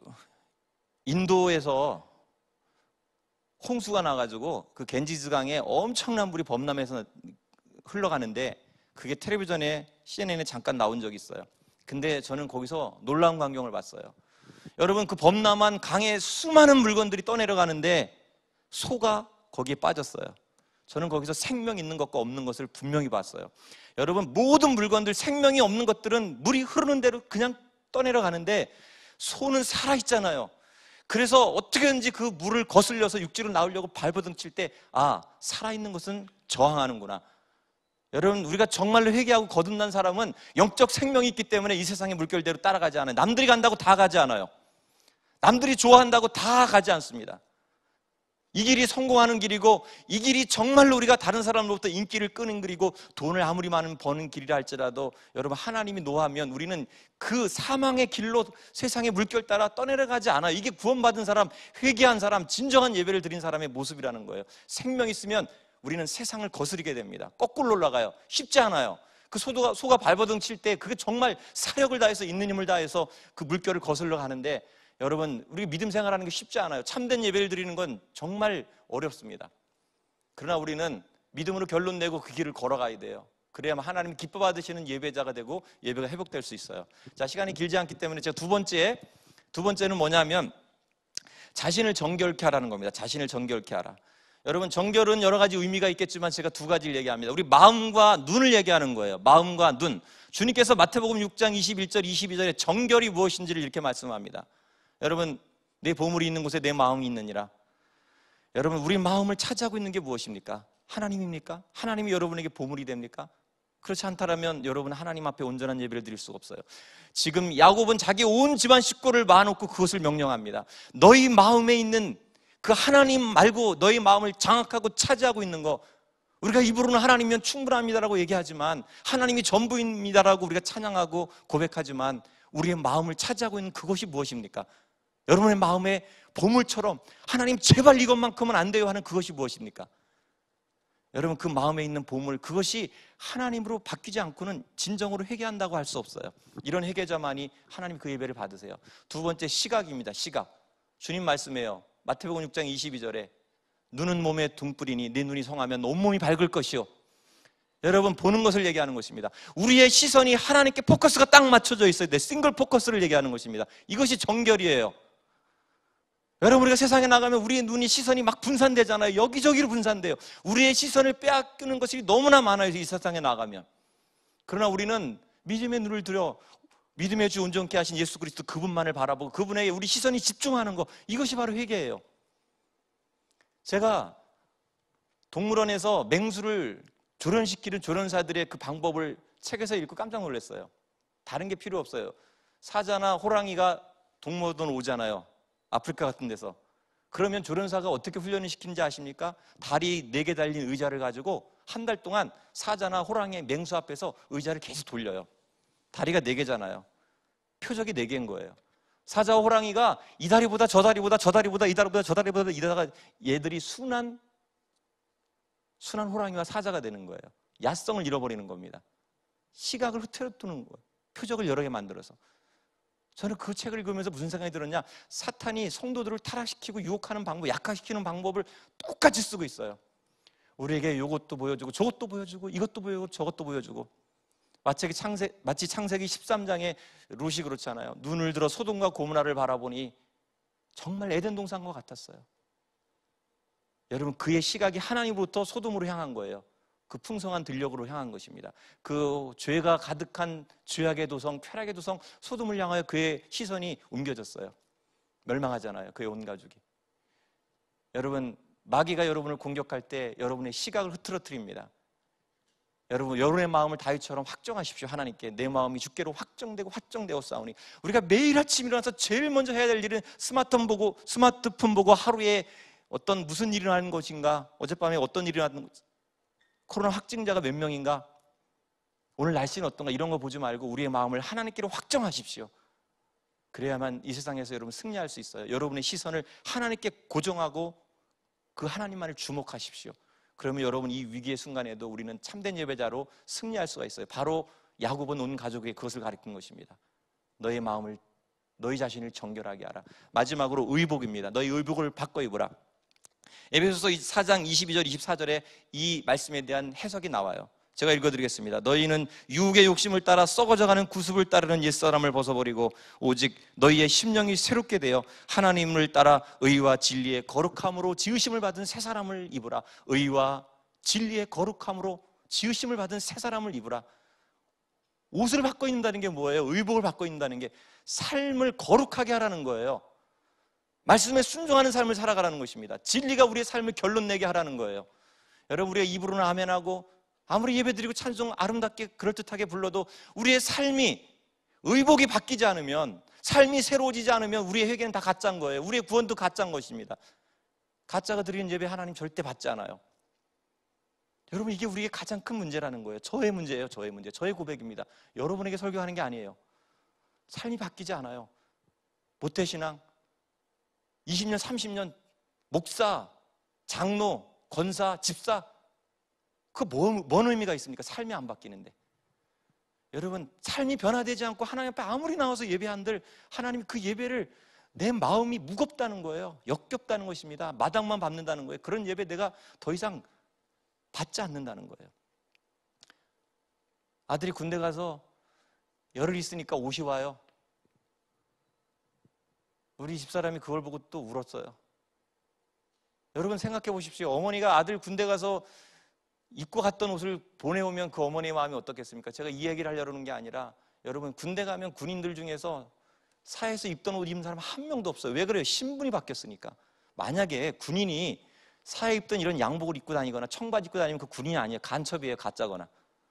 인도에서 홍수가 나가지고 그 겐지스강에 엄청난 물이 범람해서 흘러가는데 그게 텔레비전에 씨엔엔에 잠깐 나온 적이 있어요. 근데 저는 거기서 놀라운 광경을 봤어요. 여러분, 그 범람한 강에 수많은 물건들이 떠내려가는데 소가 거기에 빠졌어요. 저는 거기서 생명 있는 것과 없는 것을 분명히 봤어요. 여러분, 모든 물건들, 생명이 없는 것들은 물이 흐르는 대로 그냥 떠내려가는데 소는 살아있잖아요. 그래서 어떻게든지 그 물을 거슬려서 육지로 나오려고 발버둥 칠 때 아, 살아있는 것은 저항하는구나. 여러분, 우리가 정말로 회개하고 거듭난 사람은 영적 생명이 있기 때문에 이 세상의 물결대로 따라가지 않아요. 남들이 간다고 다 가지 않아요. 남들이 좋아한다고 다 가지 않습니다. 이 길이 성공하는 길이고 이 길이 정말로 우리가 다른 사람으로부터 인기를 끄는 길이고 돈을 아무리 많은 버는 길이라 할지라도 여러분, 하나님이 노하면 우리는 그 사망의 길로 세상의 물결 따라 떠내려가지 않아요. 이게 구원받은 사람, 회개한 사람, 진정한 예배를 드린 사람의 모습이라는 거예요. 생명 있으면 우리는 세상을 거스르게 됩니다. 거꾸로 올라가요. 쉽지 않아요. 그 소가, 소가 발버둥 칠 때 그게 정말 사력을 다해서 있는 힘을 다해서 그 물결을 거슬러 가는데 여러분, 우리 믿음 생활하는 게 쉽지 않아요. 참된 예배를 드리는 건 정말 어렵습니다. 그러나 우리는 믿음으로 결론 내고 그 길을 걸어가야 돼요. 그래야만 하나님이 기뻐 받으시는 예배자가 되고 예배가 회복될 수 있어요. 자, 시간이 길지 않기 때문에 제가 두 번째, 두 번째는 뭐냐면 자신을 정결케 하라는 겁니다. 자신을 정결케 하라. 여러분, 정결은 여러 가지 의미가 있겠지만 제가 두 가지를 얘기합니다. 우리 마음과 눈을 얘기하는 거예요. 마음과 눈. 주님께서 마태복음 육 장 이십일 절 이십이 절에 정결이 무엇인지를 이렇게 말씀합니다. 여러분, 내 보물이 있는 곳에 내 마음이 있느니라. 여러분, 우리 마음을 차지하고 있는 게 무엇입니까? 하나님입니까? 하나님이 여러분에게 보물이 됩니까? 그렇지 않다면 여러분은 하나님 앞에 온전한 예배를 드릴 수가 없어요. 지금 야곱은 자기 온 집안 식구를 모아놓고 그것을 명령합니다. 너희 마음에 있는 그 하나님 말고 너희 마음을 장악하고 차지하고 있는 거, 우리가 입으로는 하나님이면 충분합니다라고 얘기하지만, 하나님이 전부입니다라고 우리가 찬양하고 고백하지만, 우리의 마음을 차지하고 있는 그것이 무엇입니까? 여러분의 마음에 보물처럼 하나님 제발 이것만큼은 안 돼요 하는 그것이 무엇입니까? 여러분, 그 마음에 있는 보물, 그것이 하나님으로 바뀌지 않고는 진정으로 회개한다고 할 수 없어요. 이런 회개자만이 하나님 그 예배를 받으세요. 두 번째, 시각입니다. 시각. 주님 말씀해요. 마태복음 육 장 이십이 절에 눈은 몸의 등불이니 네 눈이 성하면 온몸이 밝을 것이요. 여러분, 보는 것을 얘기하는 것입니다. 우리의 시선이 하나님께 포커스가 딱 맞춰져 있어야 돼. 싱글 포커스를 얘기하는 것입니다. 이것이 정결이에요. 여러분, 우리가 세상에 나가면 우리의 눈이, 시선이 막 분산되잖아요. 여기저기로 분산돼요. 우리의 시선을 빼앗기는 것이 너무나 많아요, 이 세상에 나가면. 그러나 우리는 믿음의 눈을 들여 믿음의 주 온전케 하신 예수 그리스도 그분만을 바라보고 그분에게 우리 시선이 집중하는 것, 이것이 바로 회개예요. 제가 동물원에서 맹수를 조련시키는 조련사들의 그 방법을 책에서 읽고 깜짝 놀랐어요. 다른 게 필요 없어요. 사자나 호랑이가 동물원 오잖아요, 아프리카 같은 데서. 그러면 조련사가 어떻게 훈련을 시키는지 아십니까? 다리 네 개 달린 의자를 가지고 한 달 동안 사자나 호랑이, 맹수 앞에서 의자를 계속 돌려요. 다리가 네 개잖아요. 표적이 네 개인 거예요. 사자와 호랑이가 이 다리보다 저 다리보다 저 다리보다 이 다리보다 저 다리보다 이러다가 얘들이 순한 순한 호랑이와 사자가 되는 거예요. 야성을 잃어버리는 겁니다. 시각을 흐트러뜨리는 거예요. 표적을 여러 개 만들어서. 저는 그 책을 읽으면서 무슨 생각이 들었냐, 사탄이 성도들을 타락시키고 유혹하는 방법, 약화시키는 방법을 똑같이 쓰고 있어요. 우리에게 이것도 보여주고 저것도 보여주고 이것도 보여주고 저것도 보여주고. 마치 창세, 마치 창세기 십삼 장에 롯이 그렇잖아요. 눈을 들어 소돔과 고모라를 바라보니 정말 에덴 동산과 같았어요. 여러분, 그의 시각이 하나님으로부터 소돔으로 향한 거예요. 그 풍성한 들녘으로 향한 것입니다. 그 죄가 가득한 죄악의 도성, 쾌락의 도성 소돔을 향하여 그의 시선이 옮겨졌어요. 멸망하잖아요, 그의 온 가족이. 여러분, 마귀가 여러분을 공격할 때 여러분의 시각을 흐트러뜨립니다. 여러분, 여러분의 마음을 다윗처럼 확정하십시오. 하나님께 내 마음이 주께로 확정되고 확정되어 싸우니. 우리가 매일 아침 일어나서 제일 먼저 해야 될 일은 스마트폰 보고 스마트폰 보고 하루에 어떤 무슨 일이 일어나는 것인가, 어젯밤에 어떤 일이 일어나는, 코로나 확진자가 몇 명인가, 오늘 날씨는 어떤가, 이런 거 보지 말고 우리의 마음을 하나님께로 확정하십시오. 그래야만 이 세상에서 여러분 승리할 수 있어요. 여러분의 시선을 하나님께 고정하고 그 하나님만을 주목하십시오. 그러면 여러분, 이 위기의 순간에도 우리는 참된 예배자로 승리할 수가 있어요. 바로 야곱은 온 가족에게 그것을 가르친 것입니다. 너의 마음을, 너희 자신을 정결하게 하라. 마지막으로 의복입니다. 너희 의복을 바꿔 입으라. 에베소서 사 장 이십이 절 이십사 절에 이 말씀에 대한 해석이 나와요. 제가 읽어드리겠습니다. 너희는 유혹의 욕심을 따라 썩어져가는 구습을 따르는 옛사람을 벗어버리고 오직 너희의 심령이 새롭게 되어 하나님을 따라 의와 진리의 거룩함으로 지으심을 받은 새 사람을 입으라. 의와 진리의 거룩함으로 지으심을 받은 새 사람을 입으라. 옷을 바꿔 입는다는 게 뭐예요? 의복을 바꿔 입는다는 게 삶을 거룩하게 하라는 거예요. 말씀에 순종하는 삶을 살아가라는 것입니다. 진리가 우리의 삶을 결론 내게 하라는 거예요. 여러분, 우리가 입으로는 아멘하고 아무리 예배드리고 찬송 아름답게 그럴듯하게 불러도 우리의 삶이, 의복이 바뀌지 않으면, 삶이 새로워지지 않으면 우리의 회개는 다 가짜인 거예요. 우리의 구원도 가짜인 것입니다. 가짜가 드리는 예배 하나님 절대 받지 않아요. 여러분, 이게 우리의 가장 큰 문제라는 거예요. 저의 문제예요. 저의 문제, 저의 고백입니다. 여러분에게 설교하는 게 아니에요. 삶이 바뀌지 않아요. 모태신앙 이십 년, 삼십 년 목사, 장로, 권사, 집사, 그 뭔, 뭔 의미가 있습니까? 삶이 안 바뀌는데. 여러분, 삶이 변화되지 않고 하나님 앞에 아무리 나와서 예배한들 하나님이 그 예배를, 내 마음이 무겁다는 거예요. 역겹다는 것입니다. 마당만 밟는다는 거예요. 그런 예배 내가 더 이상 받지 않는다는 거예요. 아들이 군대 가서 열흘 있으니까 옷이 와요. 우리 집사람이 그걸 보고 또 울었어요. 여러분, 생각해 보십시오. 어머니가 아들 군대 가서 입고 갔던 옷을 보내오면 그 어머니의 마음이 어떻겠습니까? 제가 이 얘기를 하려고 하는 게 아니라, 여러분, 군대 가면 군인들 중에서 사회에서 입던 옷 입는 사람 한 명도 없어요. 왜 그래요? 신분이 바뀌었으니까. 만약에 군인이 사회 입던 이런 양복을 입고 다니거나 청바지 입고 다니면 그 군인이 아니에요. 간첩이에요. 가짜거나.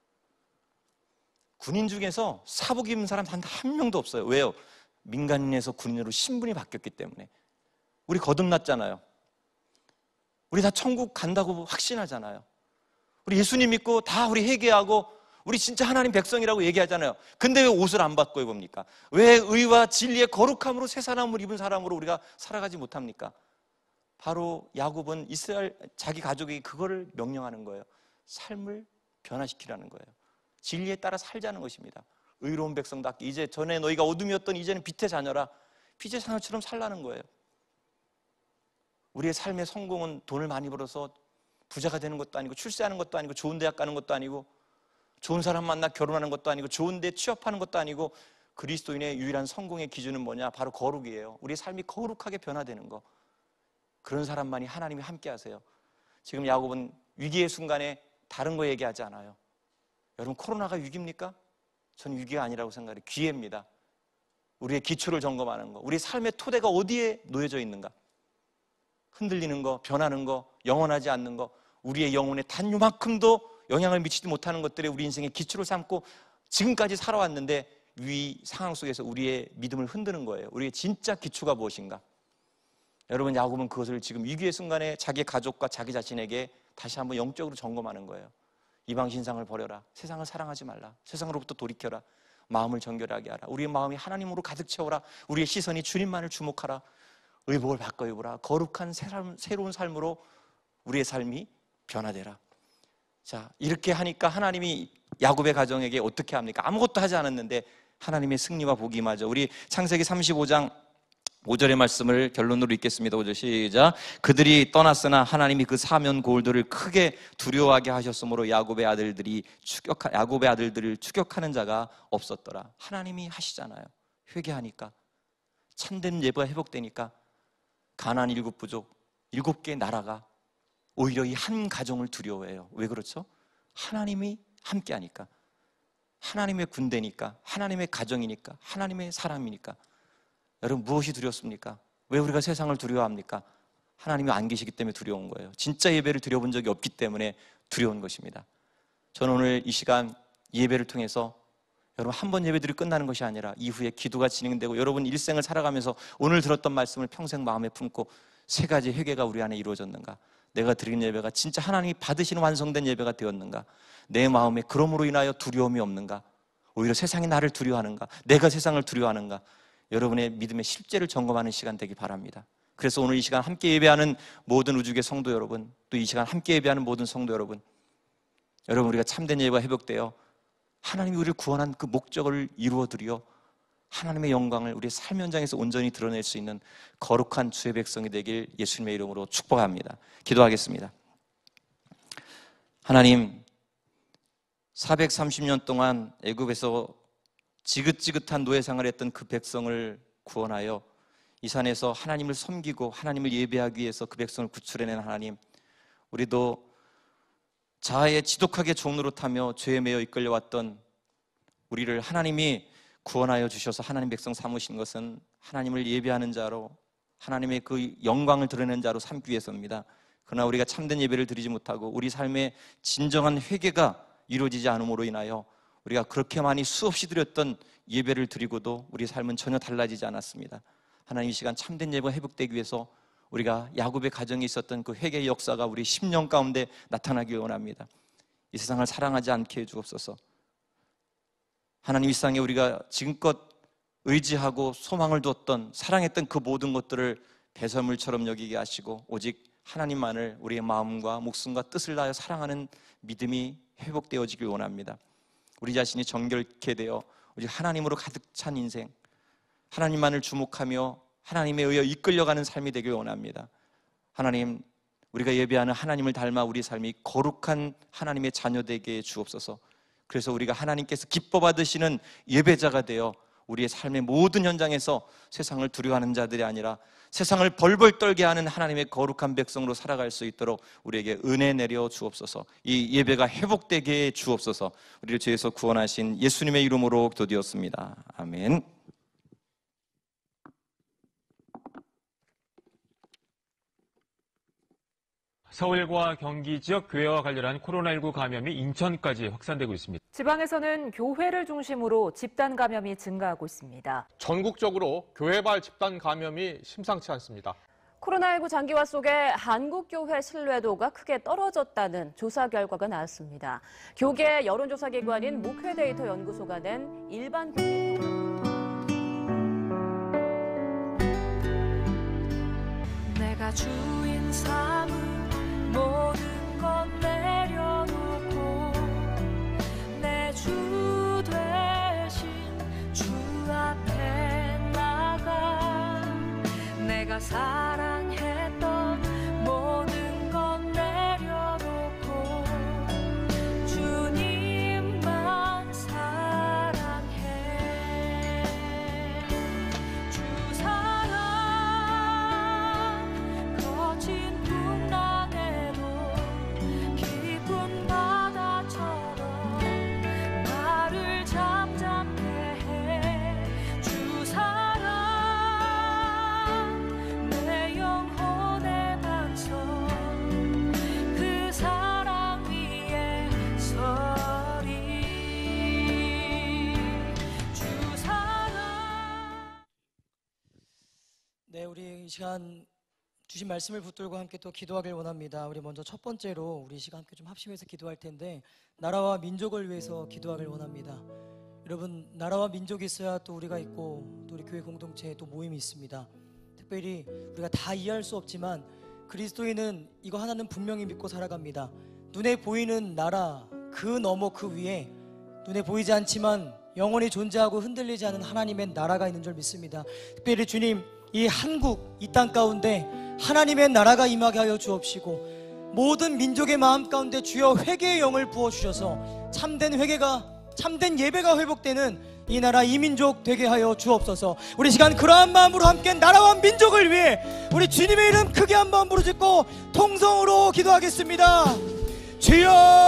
군인 중에서 사복 입은 사람 단 한 명도 없어요. 왜요? 민간인에서 군인으로 신분이 바뀌었기 때문에. 우리 거듭났잖아요. 우리 다 천국 간다고 확신하잖아요. 우리 예수님 믿고 다 우리 회개하고 우리 진짜 하나님 백성이라고 얘기하잖아요. 근데 왜 옷을 안 바꿔 입습니까? 왜 의와 진리의 거룩함으로 새 사람을 입은 사람으로 우리가 살아가지 못합니까? 바로 야곱은 이스라엘 자기 가족에게 그거를 명령하는 거예요. 삶을 변화시키라는 거예요. 진리에 따라 살자는 것입니다. 의로운 백성답게 이제 전에 너희가 어둠이었던 이제는 빛의 자녀라. 빛의 자녀처럼 살라는 거예요. 우리의 삶의 성공은 돈을 많이 벌어서 부자가 되는 것도 아니고 출세하는 것도 아니고 좋은 대학 가는 것도 아니고 좋은 사람 만나 결혼하는 것도 아니고 좋은 데 취업하는 것도 아니고 그리스도인의 유일한 성공의 기준은 뭐냐? 바로 거룩이에요. 우리의 삶이 거룩하게 변화되는 거. 그런 사람만이 하나님이 함께 하세요. 지금 야곱은 위기의 순간에 다른 거 얘기하지 않아요. 여러분 코로나가 위기입니까? 저는 위기가 아니라고 생각해요. 기회입니다. 우리의 기초를 점검하는 거. 우리 삶의 토대가 어디에 놓여져 있는가? 흔들리는 거, 변하는 거, 영원하지 않는 거, 우리의 영혼에 단 요만큼도 영향을 미치지 못하는 것들에 우리 인생의 기초를 삼고 지금까지 살아왔는데 위 상황 속에서 우리의 믿음을 흔드는 거예요. 우리의 진짜 기초가 무엇인가? 여러분 야곱은 그것을 지금 위기의 순간에 자기 가족과 자기 자신에게 다시 한번 영적으로 점검하는 거예요. 이방 신상을 버려라. 세상을 사랑하지 말라. 세상으로부터 돌이켜라. 마음을 정결하게 하라. 우리의 마음이 하나님으로 가득 채워라. 우리의 시선이 주님만을 주목하라. 의복을 바꿔 입으라. 거룩한 새로운 삶으로 우리의 삶이 변화되라. 자, 이렇게 하니까 하나님이 야곱의 가정에게 어떻게 합니까? 아무것도 하지 않았는데 하나님의 승리와 복이 임하죠. 우리 창세기 삼십오 장 오 절의 말씀을 결론으로 읽겠습니다. 오 절 시작. 그들이 떠났으나 하나님이 그 사면 고울들을 크게 두려워하게 하셨으므로 야곱의 아들들이 추격 야곱의 아들들을 추격하는 자가 없었더라. 하나님이 하시잖아요. 회개하니까 참된 예배가 회복되니까 가나안 일곱 부족 일곱 개의 나라가 오히려 이 한 가정을 두려워해요. 왜 그렇죠? 하나님이 함께하니까, 하나님의 군대니까, 하나님의 가정이니까, 하나님의 사람이니까. 여러분 무엇이 두렵습니까? 왜 우리가 세상을 두려워합니까? 하나님이 안 계시기 때문에 두려운 거예요. 진짜 예배를 드려본 적이 없기 때문에 두려운 것입니다. 저는 오늘 이 시간 예배를 통해서 여러분 한 번 예배들이 끝나는 것이 아니라 이후에 기도가 진행되고 여러분 일생을 살아가면서 오늘 들었던 말씀을 평생 마음에 품고 세 가지 회개가 우리 안에 이루어졌는가? 내가 드린 예배가 진짜 하나님이 받으시는 완성된 예배가 되었는가? 내 마음에 그러므로 인하여 두려움이 없는가? 오히려 세상이 나를 두려워하는가? 내가 세상을 두려워하는가? 여러분의 믿음의 실제를 점검하는 시간 되기 바랍니다. 그래서 오늘 이 시간 함께 예배하는 모든 우주의 성도 여러분, 또 이 시간 함께 예배하는 모든 성도 여러분, 여러분 우리가 참된 예배가 회복되어 하나님이 우리를 구원한 그 목적을 이루어드려 하나님의 영광을 우리의 삶 현장에서 온전히 드러낼 수 있는 거룩한 주의 백성이 되길 예수님의 이름으로 축복합니다. 기도하겠습니다. 하나님, 사백삼십 년 동안 애굽에서 지긋지긋한 노예생활을 했던 그 백성을 구원하여 이 산에서 하나님을 섬기고 하나님을 예배하기 위해서 그 백성을 구출해낸 하나님, 우리도 자아의 지독하게 종로로 타며 죄에 매여 이끌려왔던 우리를 하나님이 구원하여 주셔서 하나님 백성 삼으신 것은 하나님을 예배하는 자로, 하나님의 그 영광을 드러내는 자로 삼기 위해서입니다. 그러나 우리가 참된 예배를 드리지 못하고 우리 삶의 진정한 회개가 이루어지지 않음으로 인하여 우리가 그렇게 많이 수없이 드렸던 예배를 드리고도 우리 삶은 전혀 달라지지 않았습니다. 하나님, 이 시간 참된 예배가 회복되기 위해서 우리가 야곱의 가정에 있었던 그 회개의 역사가 우리 심령 가운데 나타나길 원합니다. 이 세상을 사랑하지 않게 해주옵소서. 하나님, 이 세상에 우리가 지금껏 의지하고 소망을 두었던, 사랑했던 그 모든 것들을 배설물처럼 여기게 하시고 오직 하나님만을 우리의 마음과 목숨과 뜻을 다하여 사랑하는 믿음이 회복되어지길 원합니다. 우리 자신이 정결케 되어 우리 하나님으로 가득 찬 인생, 하나님만을 주목하며 하나님에 의해 이끌려가는 삶이 되길 원합니다. 하나님, 우리가 예배하는 하나님을 닮아 우리 삶이 거룩한 하나님의 자녀 되게 주옵소서. 그래서 우리가 하나님께서 기뻐 받으시는 예배자가 되어 우리의 삶의 모든 현장에서 세상을 두려워하는 자들이 아니라 세상을 벌벌 떨게 하는 하나님의 거룩한 백성으로 살아갈 수 있도록 우리에게 은혜 내려 주옵소서. 이 예배가 회복되게 주옵소서. 우리를 죄에서 구원하신 예수님의 이름으로 기도드렸습니다. 아멘. 서울과 경기 지역 교회와 관련한 코로나십구 감염이 인천까지 확산되고 있습니다. 지방에서는 교회를 중심으로 집단 감염이 증가하고 있습니다. 전국적으로 교회발 집단 감염이 심상치 않습니다. 코로나십구 장기화 속에 한국교회 신뢰도가 크게 떨어졌다는 조사 결과가 나왔습니다. 교계 여론조사기관인 목회데이터 연구소가 낸 일반 교회 내가 주인 삼은 모든 건 내려놓고 내 주 대신 주 앞에 나가 내가 사랑했던 모든 건 내려놓고 주님만 사랑해. 주 사랑 거친 풍랑에도 깊은 바다처럼 나를 잠잠케 해. 주 사랑 내 영혼의 반석 그 사랑 위에 서리. 주 사랑. 네, 우리 이 시간 주신 말씀을 붙들고 함께 또 기도하길 원합니다. 우리 먼저 첫 번째로 우리 시간 함께 좀 합심해서 기도할 텐데 나라와 민족을 위해서 기도하길 원합니다. 여러분, 나라와 민족이 있어야 또 우리가 있고 또 우리 교회 공동체에 또 모임이 있습니다. 특별히 우리가 다 이해할 수 없지만 그리스도인은 이거 하나는 분명히 믿고 살아갑니다. 눈에 보이는 나라 그 너머 그 위에 눈에 보이지 않지만 영원히 존재하고 흔들리지 않은 하나님의 나라가 있는 줄 믿습니다. 특별히 주님, 이 한국 이 땅 가운데 하나님의 나라가 임하게 하여 주옵시고 모든 민족의 마음 가운데 주여 회개의 영을 부어주셔서 참된 회개가 참된 예배가 회복되는 이 나라 이 민족 되게 하여 주옵소서. 우리 시간 그러한 마음으로 함께 나라와 민족을 위해 우리 주님의 이름 크게 한번 부르짖고 통성으로 기도하겠습니다. 주여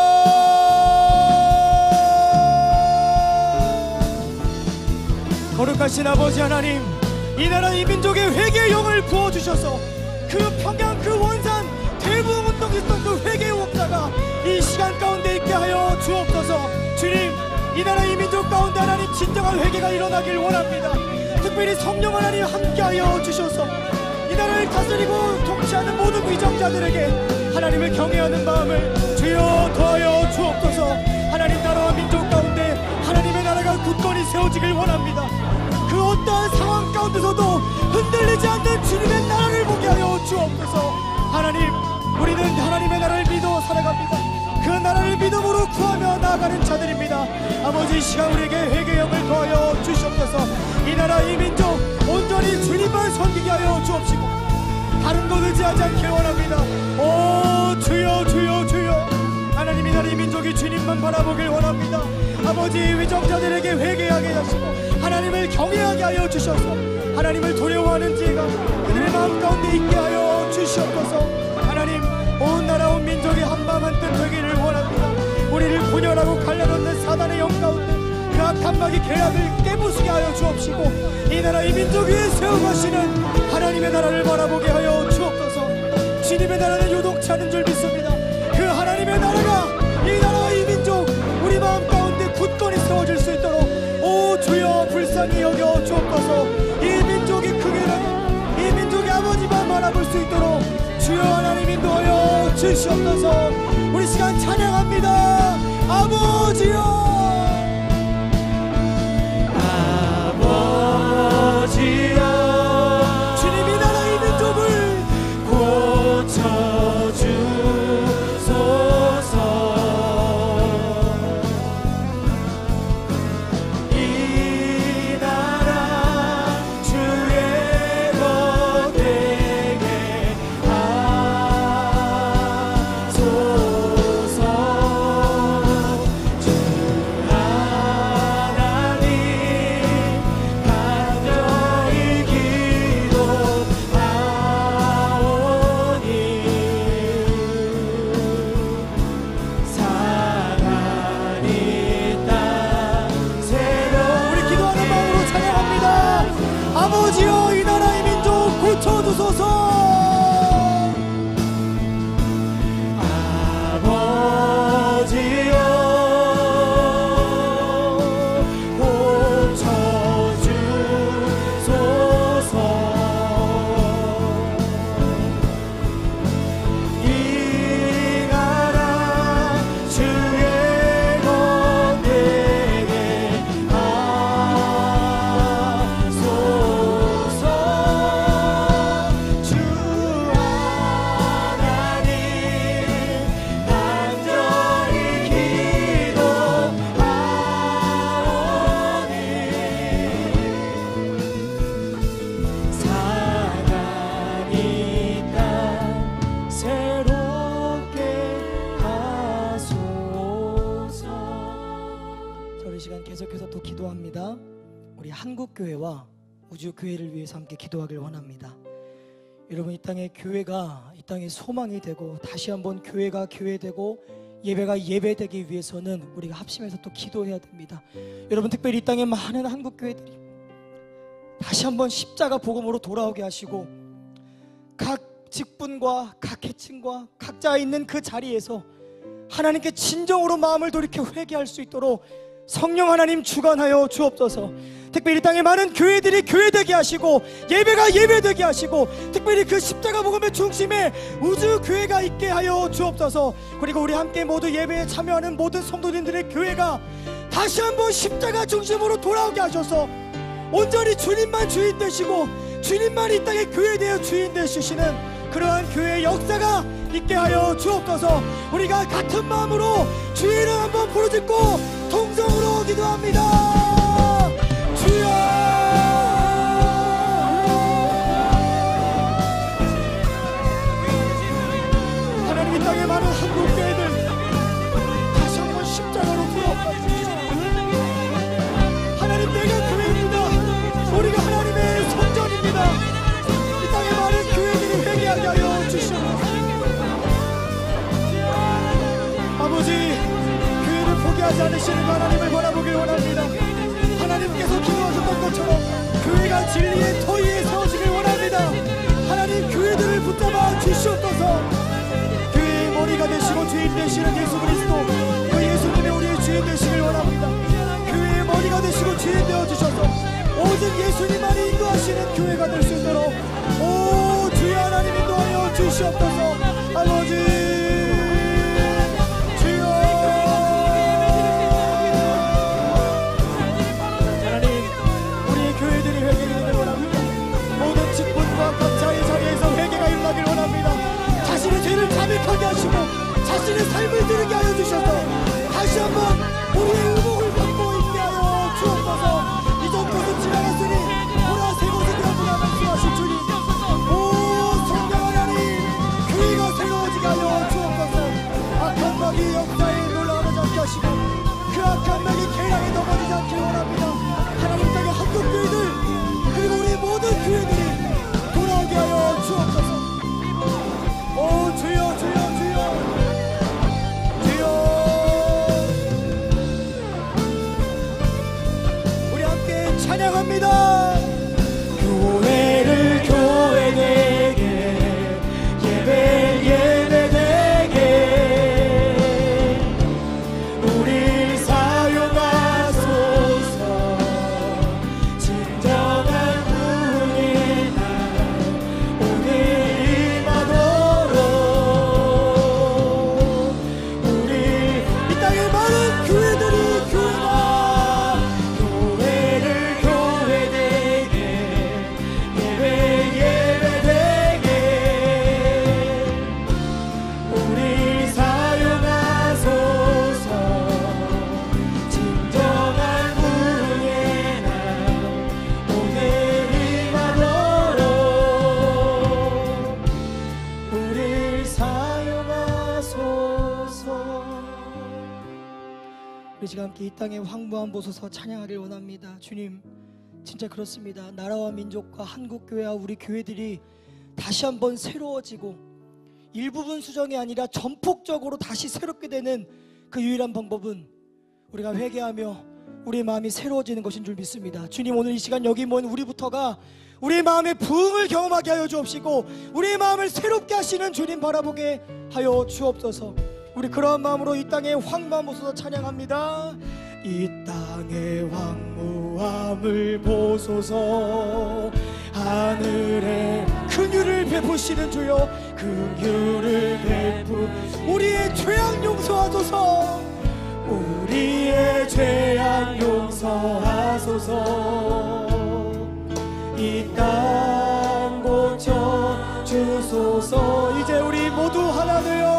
거룩하신 아버지 하나님, 이 나라 이 민족의 회개의 영을 부어주셔서 그 평양 그 원산 대부운동 있던 그 회개의 역사가 이 시간 가운데 있게 하여 주옵소서. 주님, 이 나라 이 민족 가운데 하나님 진정한 회개가 일어나길 원합니다. 특별히 성령 하나님 함께하여 주셔서 이 나라를 다스리고 통치하는 모든 위정자들에게 하나님을 경외하는 마음을 주여 더하여 주옵소서. 하나님, 나라와 민족 가운데 하나님의 나라가 굳건히 세워지길 원합니다. 그 어떠한 상황 가운데서도 흔들리지 않는 주님의 나라를 보게 하여 주옵소서. 하나님, 우리는 하나님의 나라를 믿어 살아갑니다. 그 나라를 믿음으로 구하며 나아가는 자들입니다. 아버지, 이 시간 우리에게 회개의 영을 더하여 주시옵소서. 이 나라 이 민족 온전히 주님만 섬기게 하여 주옵시고 다른 것 의지하지 않길 원합니다. 오 주여 주여 주여, 하나님, 이 나라 이 민족이 주님만 바라보길 원합니다. 아버지, 위정자들에게 회개하게 하시고 하나님을 경외하게 하여 주셔서 하나님을 두려워하는 지혜가 그들의 마음 가운데 있게 하여 주시옵소서. 하나님, 온 나라 온 민족이 한마음 한뜻 되기를 원합니다. 우리를 분열하고 갈라놓는 사단의 영 가운데 그 악한 마귀 계략을 깨부수게 하여 주옵시고 이 나라 이 민족 위에 세워가시는 하나님의 나라를 바라보게 하여 주옵소서. 주님의 나라는 요동치 않은 줄 믿습니다. 그 하나님의 나라가 이 나라와 이 민족 우리 마음 가운데 굳건히 세워질 수 있도록 오 주여 불쌍히 여겨 주옵소서. 이 민족이 크게 나게 이 민족의 아버지만 바라볼 수 있도록 주여 하나님 인도하여 주시옵소서. 우리 시간 찬양합니다. 아버지여 아버지여, 주님 이 나라 이 민족을 고쳐주소서. 이 나라 주의 것 되게 하소서. 주 하나님 간절히 우리 한국교회와 우주교회를 위해서 함께 기도하길 원합니다. 여러분, 이 땅에 교회가 이 땅에 소망이 되고 다시 한번 교회가 교회되고 예배가 예배되기 위해서는 우리가 합심해서 또 기도해야 됩니다. 여러분, 특별히 이 땅에 많은 한국교회들이 다시 한번 십자가 복음으로 돌아오게 하시고 각 직분과 각 계층과 각자 있는 그 자리에서 하나님께 진정으로 마음을 돌이켜 회개할 수 있도록 성령 하나님 주관하여 주옵소서. 특별히 이 땅에 많은 교회들이 교회되게 하시고 예배가 예배되게 하시고 특별히 그 십자가 복음의 중심에 우주교회가 있게 하여 주옵소서. 그리고 우리 함께 모두 예배에 참여하는 모든 성도님들의 교회가 다시 한번 십자가 중심으로 돌아오게 하셔서 온전히 주님만 주인 되시고 주님만 이 땅에 교회되어 주인 되시는 그러한 교회의 역사가 있게 하여 주옵소서. 우리가 같은 마음으로 주의 이름 한번 부르짖고 통성으로 기도합니다. 주여, 하나님, 이 땅에 많은 한국교회들 다시 한번 십자가로 돌아오게 주시옵소서. 하나님, 내가 교회입니다. 우리가 하나님의 성전입니다. 이 땅에 많은 교회들이 회개하게 하여 주시옵소서. 아버지, 교회를 포기하지 않으시는 하나님을 바라보길 원합니다. 하나님께서 기도하셨던 것처럼 교회가 진리의 터 위에 세워지길 원합니다. 하나님, 교회들을 붙잡아 주시옵소서. 교회의 머리가 되시고 주인 되시는 예수 그리스도, 그 예수님의 우리의 주인 되시길 원합니다. 교회의 머리가 되시고 주인 되어주셔서 오직 예수님만이 인도하시는 교회가 될 수 있도록 오 주여 하나님 인도하여 주시옵소서. 아버지, 죄를 자백하게 하시고 자신의 삶을 드리게 하여 주셔서 다시 한번 우리의 의복을 받고 있게 하여 주옵소서. 이전 것은 지나갔으니 보라 새 것이 되었구나 말씀하신 주님, 오 성령 하나님, 교회가 새로워지게 하여 주옵소서. 악한 마귀 역사에 놀라지 않게 하시고 그 악한 마귀 계략에 넘어지지 않기를 원합니다. 하나님 땅의 한국교회들 그리고 우리 모든 교회들이 돌아오게 하여 주옵소서. 오 주여, 주여, 주여, 주여. 우리 함께 찬양합니다. 교회를 교회되게, 예배 예배되게, 우리 사용하소서. 진정한 구원의 날 오늘 임하도록 우리 이 땅의 많은 교회들이 교회가 교회를 교회되게, 예배 예배되게, 우리 사용하소서. 진정한 구원의 날 오늘 임하도록 우리 사용하소서. 우리 지금 함께 이 땅의 황무한 보소서 찬양하길 원합니다. 주님, 진짜 그렇습니다. 나라와 민족과 한국교회와 우리 교회들이 다시 한번 새로워지고 일부분 수정이 아니라 전폭적으로 다시 새롭게 되는 그 유일한 방법은 우리가 회개하며 우리의 마음이 새로워지는 것인 줄 믿습니다. 주님, 오늘 이 시간 여기 모인 우리부터가 우리의 마음의 부흥을 경험하게 하여 주옵시고 우리의 마음을 새롭게 하시는 주님 바라보게 하여 주옵소서. 우리 그러한 마음으로 이 땅에 황무한 보소서 찬양합니다. 이 땅의 황무함을 보소서. 하늘에 긍휼을 베푸시는 주여, 긍휼을 베푸 우리의 죄악 용서하소서. 우리의 죄악 용서하소서. 이 땅 고쳐 주소서. 이제 우리 모두 하나 되어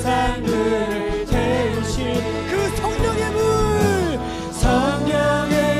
성령의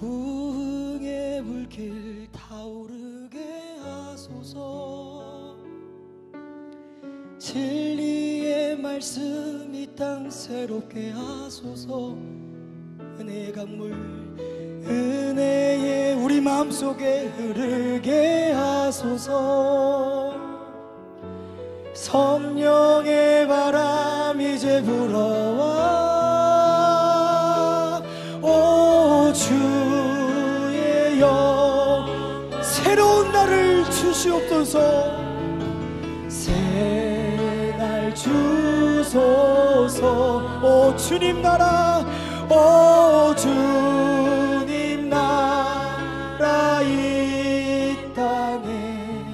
부흥의 불길 타오르게 하소서. 진리의 말씀 이 땅 새롭게 하소서. 은혜의 강물 은혜의 우리 마음속에 흐르게 하소서. 성령의 바람 이제 불어와 오 주의 영 새로운 날을 주시옵소서. 새 날 주소서. 오 주님 나라 오 주님 나라 이 땅에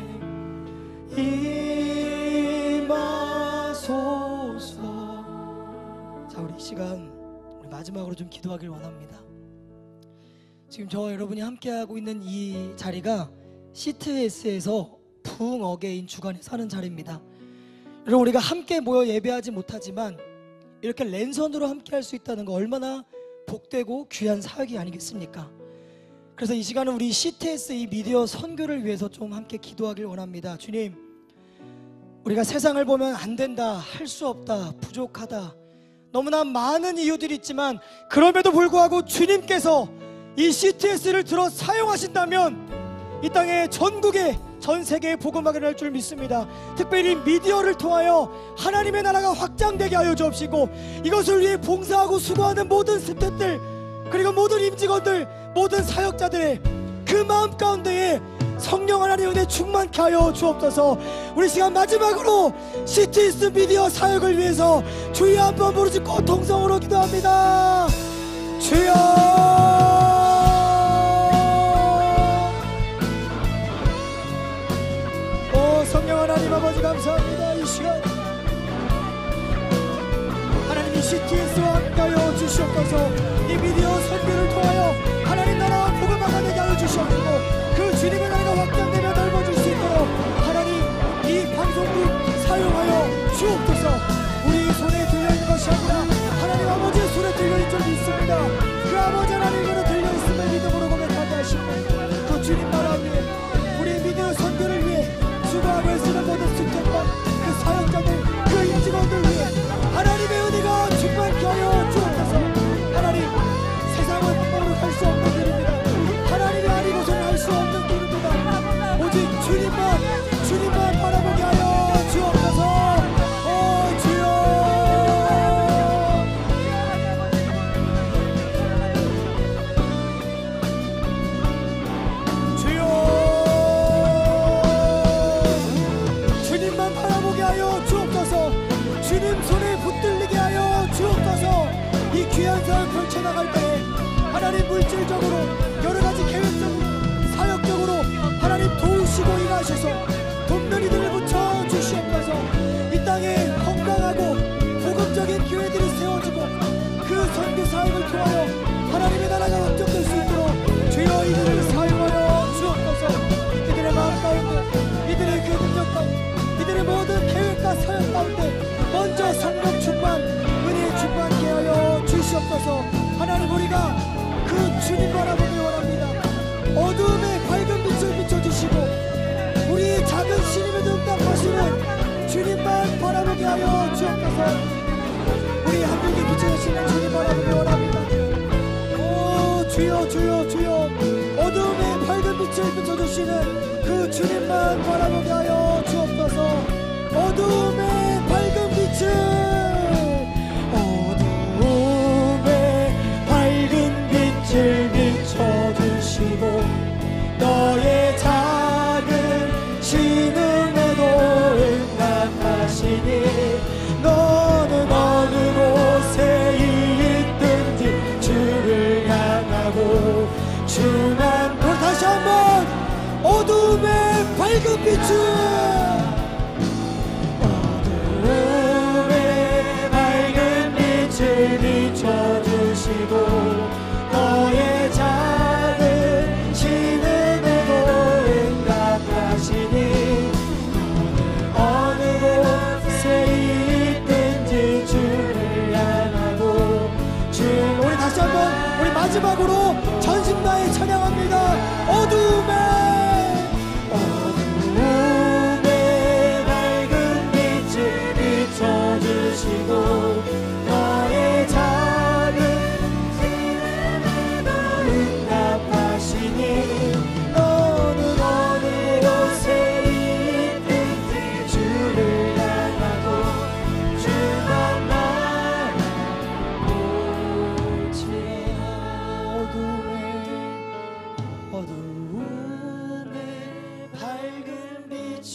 임하소서. 자, 우리 이 시간 우리 마지막으로 좀 기도하길 원합니다. 지금 저와 여러분이 함께하고 있는 이 자리가 씨티에스에서 부흥 어게인 주간에 사는 자리입니다. 여러분, 우리가 함께 모여 예배하지 못하지만 이렇게 랜선으로 함께 할 수 있다는 거 얼마나 복되고 귀한 사역이 아니겠습니까? 그래서 이 시간은 우리 씨티에스 이 미디어 선교를 위해서 좀 함께 기도하길 원합니다. 주님, 우리가 세상을 보면 안 된다, 할 수 없다, 부족하다, 너무나 많은 이유들이 있지만 그럼에도 불구하고 주님께서 이 씨티에스를 들어 사용하신다면 이 땅의 전국에 전 세계에 복음하게 할 줄 믿습니다. 특별히 미디어를 통하여 하나님의 나라가 확장되게 하여 주옵시고, 이것을 위해 봉사하고 수고하는 모든 스태프들, 그리고 모든 임직원들, 모든 사역자들의 그 마음 가운데에 성령 하나님의 은혜 충만케 하여 주옵소서. 우리 시간 마지막으로 씨티에스 미디어 사역을 위해서 주여 한번 부르짖고 통성으로 기도합니다. 주여, 성령 하나님 아버지 감사합니다. 이 시간 하나님이 씨티에스와 함께하여 주시옵소서. 이 미디어 선교를 통하여 하나님 나라와 복음화가 되게 하여 주시옵시고, 그 주님의 나라가 확장되며 넓어질 수 있도록 하나님 이 방송국 사용하여 주옵소서. 우리 손에 들려있는 것이 아니라 하나님 아버지의 손에 들려있는 줄 믿습니다. 그 아버지 하나님으로 들려있음을 믿음으로 고백하게 하시고, 그 주님 나라 위에 우리 미디어 선교를 위해 수고하고 애쓰는 모든 스태프와 그 사역자들, 그 임직원들 위해 하나님의 은혜가 충만케 하여 주옵소서. 하나님, 세상은 함부로 할 수 없는 길입니다. 하나님이 아니고서는 할 수 없는 길입니다. 오직 주님만 주님만 바라보게 하여 주옵소서. 오 주여, 주님 손에 붙들리게 하여 주옵소서. 이 귀한 사역 펼쳐나갈 때에 하나님 물질적으로 여러가지 계획적으로 사역적으로 하나님 도우시고 일하셔서 돕는 이들을 붙여주시옵소서. 이 땅에 건강하고 복음적인 교회들이 세워지고 그 선교 사역을 통하여 하나님의 나라가 확장될 수 있도록 주여 이들을 사용하여 주옵소서. 이들의 마음 가운데, 이들의 그 능력 가운데, 이들의 모든 계획과 사역 가운데 먼저 성령 충만, 은혜 충만케 하여 주시옵소서. 하나님, 우리가 그 주님 바라보기 원합니다. 어두움에 밝은 빛을 비춰주시고 우리의 작은 신임에도 응답하시는 주님만 바라보게 하여 주옵소서. 우리 한국에 비춰주시는 주님 바라보기 원합니다. 오 주여 주여 주여, 어두움에 밝은 빛을 비춰주시는 그 주님만 바라보게 하여 주옵소서. 어두움에 밝은 빛을, 어두움에 밝은 빛을 비춰주시고 너의 작은 신음에도 응답하시니 너는 어느 곳에 있든지 주를 향하고 주만. 그럼 다시 한번 어두움에 밝은 빛을, 비춰주시고 너의 작은 신음에도 응답하시니 어느 곳에 있든지 주를 향하고 주. 우리 다시 한번 우리 마지막 음악으로 전심 다해 찬양합니다. 어둠에 어둠에 밝은 빛을 비춰주시고 너의 작은 시름에도 응답하시니 너는 어느 곳에 있든지 주를 향하고 주만 바라볼지라. 어둠에 어둠에 밝은 빛을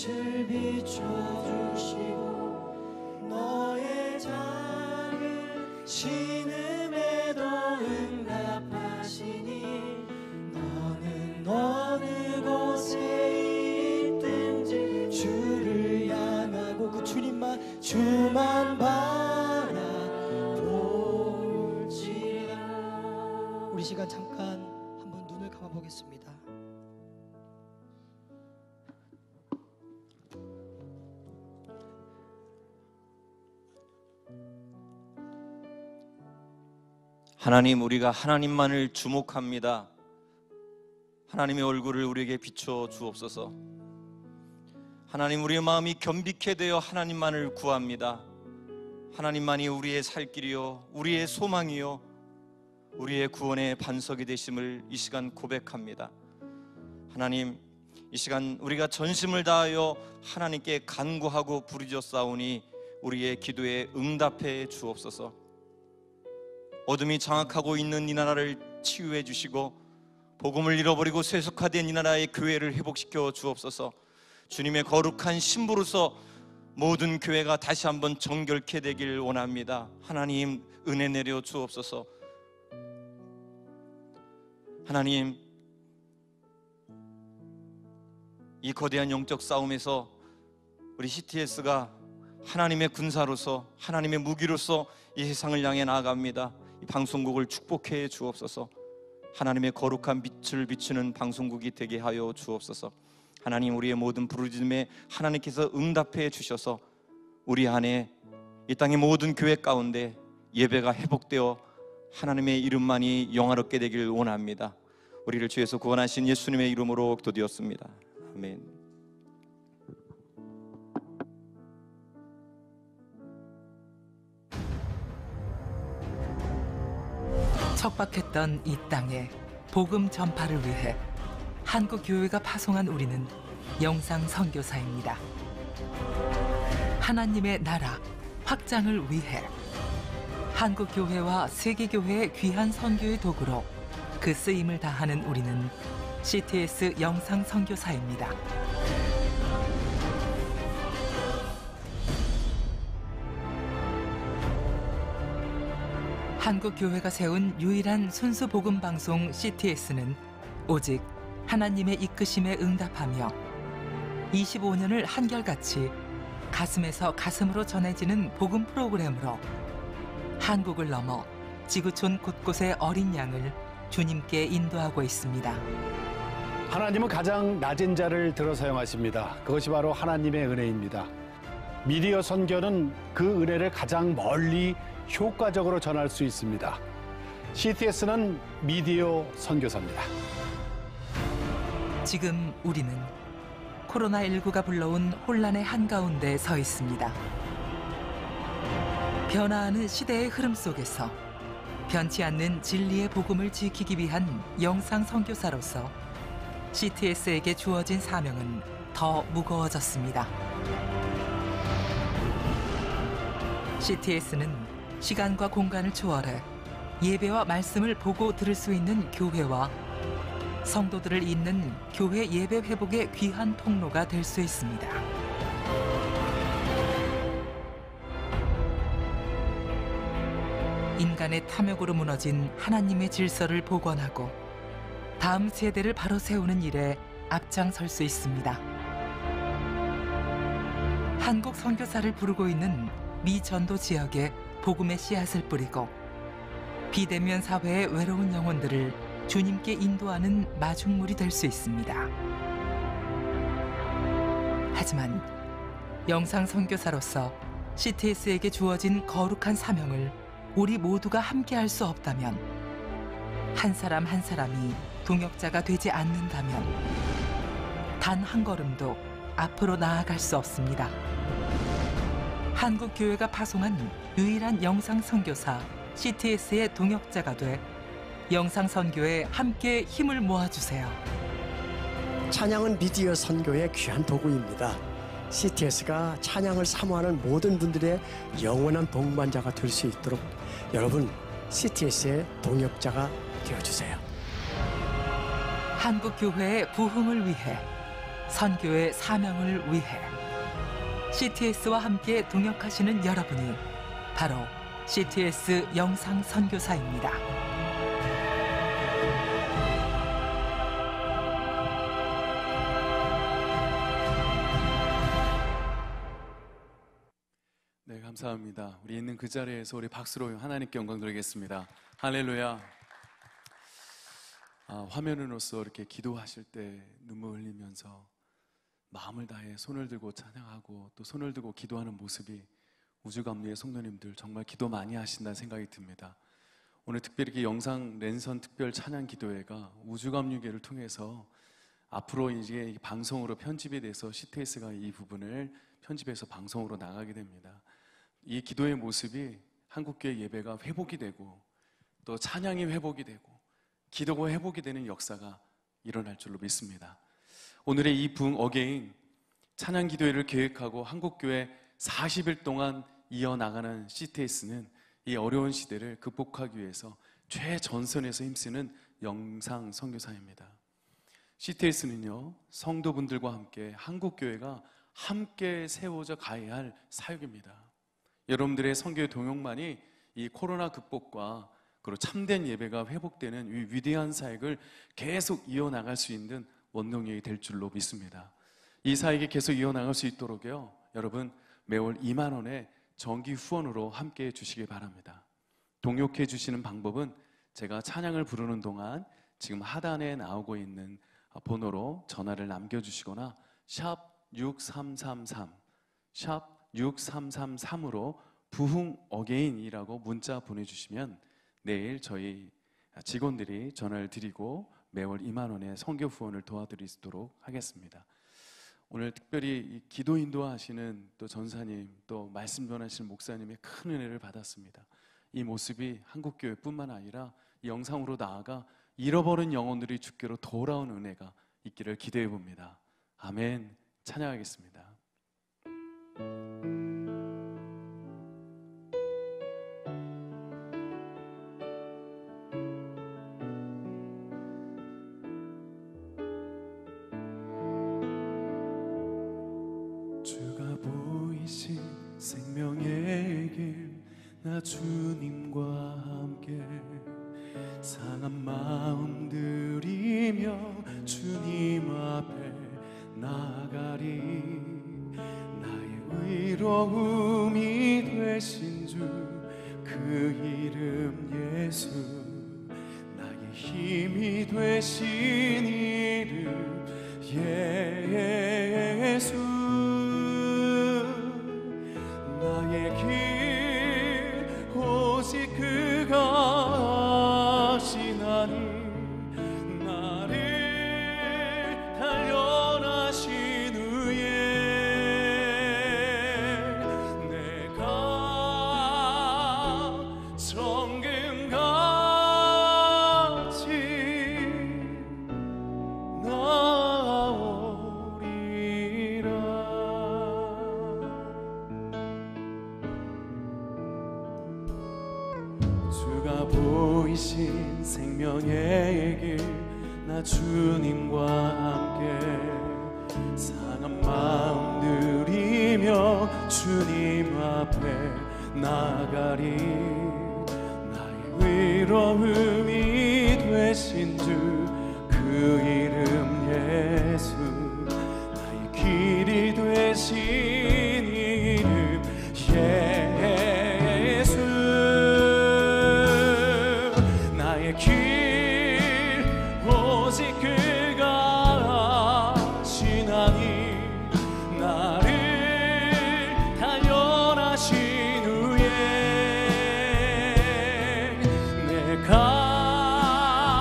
비춰주시고 너의 작은 신음에도 응답하시니 너는 어느 곳에 있든지 주를 향하고 그 주님만 주만 바라볼지라. 우리 시간 잠깐 한번 눈을 감아보겠습니다. 하나님, 우리가 하나님만을 주목합니다. 하나님의 얼굴을 우리에게 비춰 주옵소서. 하나님, 우리의 마음이 겸비케 되어 하나님만을 구합니다. 하나님만이 우리의 살 길이요 우리의 소망이요 우리의 구원의 반석이 되심을 이 시간 고백합니다. 하나님, 이 시간 우리가 전심을 다하여 하나님께 간구하고 부르짖사오니 우리의 기도에 응답해 주옵소서. 어둠이 장악하고 있는 이 나라를 치유해 주시고 복음을 잃어버리고 쇠속화된 이 나라의 교회를 회복시켜 주옵소서. 주님의 거룩한 신부로서 모든 교회가 다시 한번 정결케 되길 원합니다. 하나님, 은혜 내려 주옵소서. 하나님, 이 거대한 영적 싸움에서 우리 씨티에스가 하나님의 군사로서 하나님의 무기로서 이 세상을 향해 나아갑니다. 이 방송국을 축복해 주옵소서. 하나님의 거룩한 빛을 비추는 방송국이 되게 하여 주옵소서. 하나님, 우리의 모든 부르짖음에 하나님께서 응답해 주셔서 우리 안에 이 땅의 모든 교회 가운데 예배가 회복되어 하나님의 이름만이 영화롭게 되길 원합니다. 우리를 주에서 구원하신 예수님의 이름으로 기도드렸습니다. 아멘. 척박했던 이 땅에 복음 전파를 위해 한국 교회가 파송한 우리는 영상 선교사입니다. 하나님의 나라 확장을 위해 한국 교회와 세계 교회의 귀한 선교의 도구로 그 쓰임을 다하는 우리는 씨티에스 영상 선교사입니다. 한국 교회가 세운 유일한 순수 복음 방송 씨티에스는 오직 하나님의 이끄심에 응답하며 이십오 년을 한결같이 가슴에서 가슴으로 전해지는 복음 프로그램으로 한국을 넘어 지구촌 곳곳의 어린 양을 주님께 인도하고 있습니다. 하나님은 가장 낮은 자를 들어 사용하십니다. 그것이 바로 하나님의 은혜입니다. 미디어 선교는 그 은혜를 가장 멀리 효과적으로 전할 수 있습니다. 씨티에스는 미디어 선교사입니다. 지금 우리는 코로나십구가 불러온 혼란의 한가운데 서 있습니다. 변화하는 시대의 흐름 속에서 변치 않는 진리의 복음을 지키기 위한 영상 선교사로서 씨티에스에게 주어진 사명은 더 무거워졌습니다. 씨티에스는 시간과 공간을 초월해 예배와 말씀을 보고 들을 수 있는 교회와 성도들을 잇는 교회 예배 회복의 귀한 통로가 될 수 있습니다. 인간의 탐욕으로 무너진 하나님의 질서를 복원하고 다음 세대를 바로 세우는 일에 앞장설 수 있습니다. 한국 선교사를 부르고 있는 미 전도 지역에 복음의 씨앗을 뿌리고 비대면 사회의 외로운 영혼들을 주님께 인도하는 마중물이 될 수 있습니다. 하지만 영상 선교사로서 씨티에스에게 주어진 거룩한 사명을 우리 모두가 함께 할 수 없다면 한 사람 한 사람이 동역자가 되지 않는다면 단 한 걸음도 앞으로 나아갈 수 없습니다. 한국교회가 파송한 유일한 영상 선교사 씨티에스의 동역자가 돼 영상 선교에 함께 힘을 모아주세요. 찬양은 미디어 선교의 귀한 도구입니다. 씨티에스가 찬양을 사모하는 모든 분들의 영원한 동반자가 될 수 있도록 여러분 씨티에스의 동역자가 되어주세요. 한국교회의 부흥을 위해, 선교의 사명을 위해 씨티에스와 함께 동역하시는 여러분이 바로 씨티에스 영상 선교사입니다. 네, 감사합니다. 우리 있는 그 자리에서 우리 박수로 하나님께 영광 드리겠습니다. 할렐루야. 아, 화면으로서 이렇게 기도하실 때 눈물 흘리면서 마음을 다해 손을 들고 찬양하고 또 손을 들고 기도하는 모습이 우주감리의 성도님들 정말 기도 많이 하신다는 생각이 듭니다. 오늘 특별히 이렇게 영상 랜선 특별 찬양 기도회가 우주감리교회를 통해서 앞으로 이제 방송으로 편집이 돼서 씨티에스가 이 부분을 편집해서 방송으로 나가게 됩니다. 이 기도의 모습이 한국교회 예배가 회복이 되고 또 찬양이 회복이 되고 기도가 회복이 되는 역사가 일어날 줄로 믿습니다. 오늘의 이 부흥 어게인 찬양 기도회를 계획하고 한국교회 사십 일 동안 이어나가는 씨티에스는 이 어려운 시대를 극복하기 위해서 최전선에서 힘쓰는 영상 선교사입니다. 씨티에스는요, 성도분들과 함께 한국교회가 함께 세워져 가야 할 사역입니다. 여러분들의 선교의 동역만이 이 코로나 극복과 그리고 참된 예배가 회복되는 이 위대한 사역을 계속 이어나갈 수 있는 원동력이 될 줄로 믿습니다. 이 사역이 계속 이어나갈 수 있도록요, 여러분 매월 이만 원의 정기 후원으로 함께해 주시기 바랍니다. 동역해 주시는 방법은 제가 찬양을 부르는 동안 지금 하단에 나오고 있는 번호로 전화를 남겨주시거나 샵 육삼삼삼 샵 육삼삼삼으로 부흥 어게인이라고 문자 보내주시면 내일 저희 직원들이 전화를 드리고 매월 이만 원의 선교 후원을 도와드리도록 하겠습니다. 오늘 특별히 이 기도 인도하시는 또 전사님, 또 말씀 전하시는 목사님의 큰 은혜를 받았습니다. 이 모습이 한국교회뿐만 아니라 이 영상으로 나아가 잃어버린 영혼들이 주께로 돌아온 은혜가 있기를 기대해 봅니다. 아멘. 찬양하겠습니다. 주가 보이신 생명의 길, 나 주님과 함께 상한 마음 들이며 주님 앞에 나가리. 나의 의로움이 되신 주 그 이름 예수, 나의 힘이 되신 이름 예수. 나의 길 오직 그가 아시나니, 나를 단련하신 후에 내가 정금같이 나오리라. 주가 보이신 생명의 길, 나 주님과 함께 상한 마음 들이며 주님 앞에 나가리. 나의 의로움이 되신 주 그 이름 예수, 나의 길이 되신 이름 예수. 나의 길 오직 그가 아시나니, 나를 단련하신 후에 내가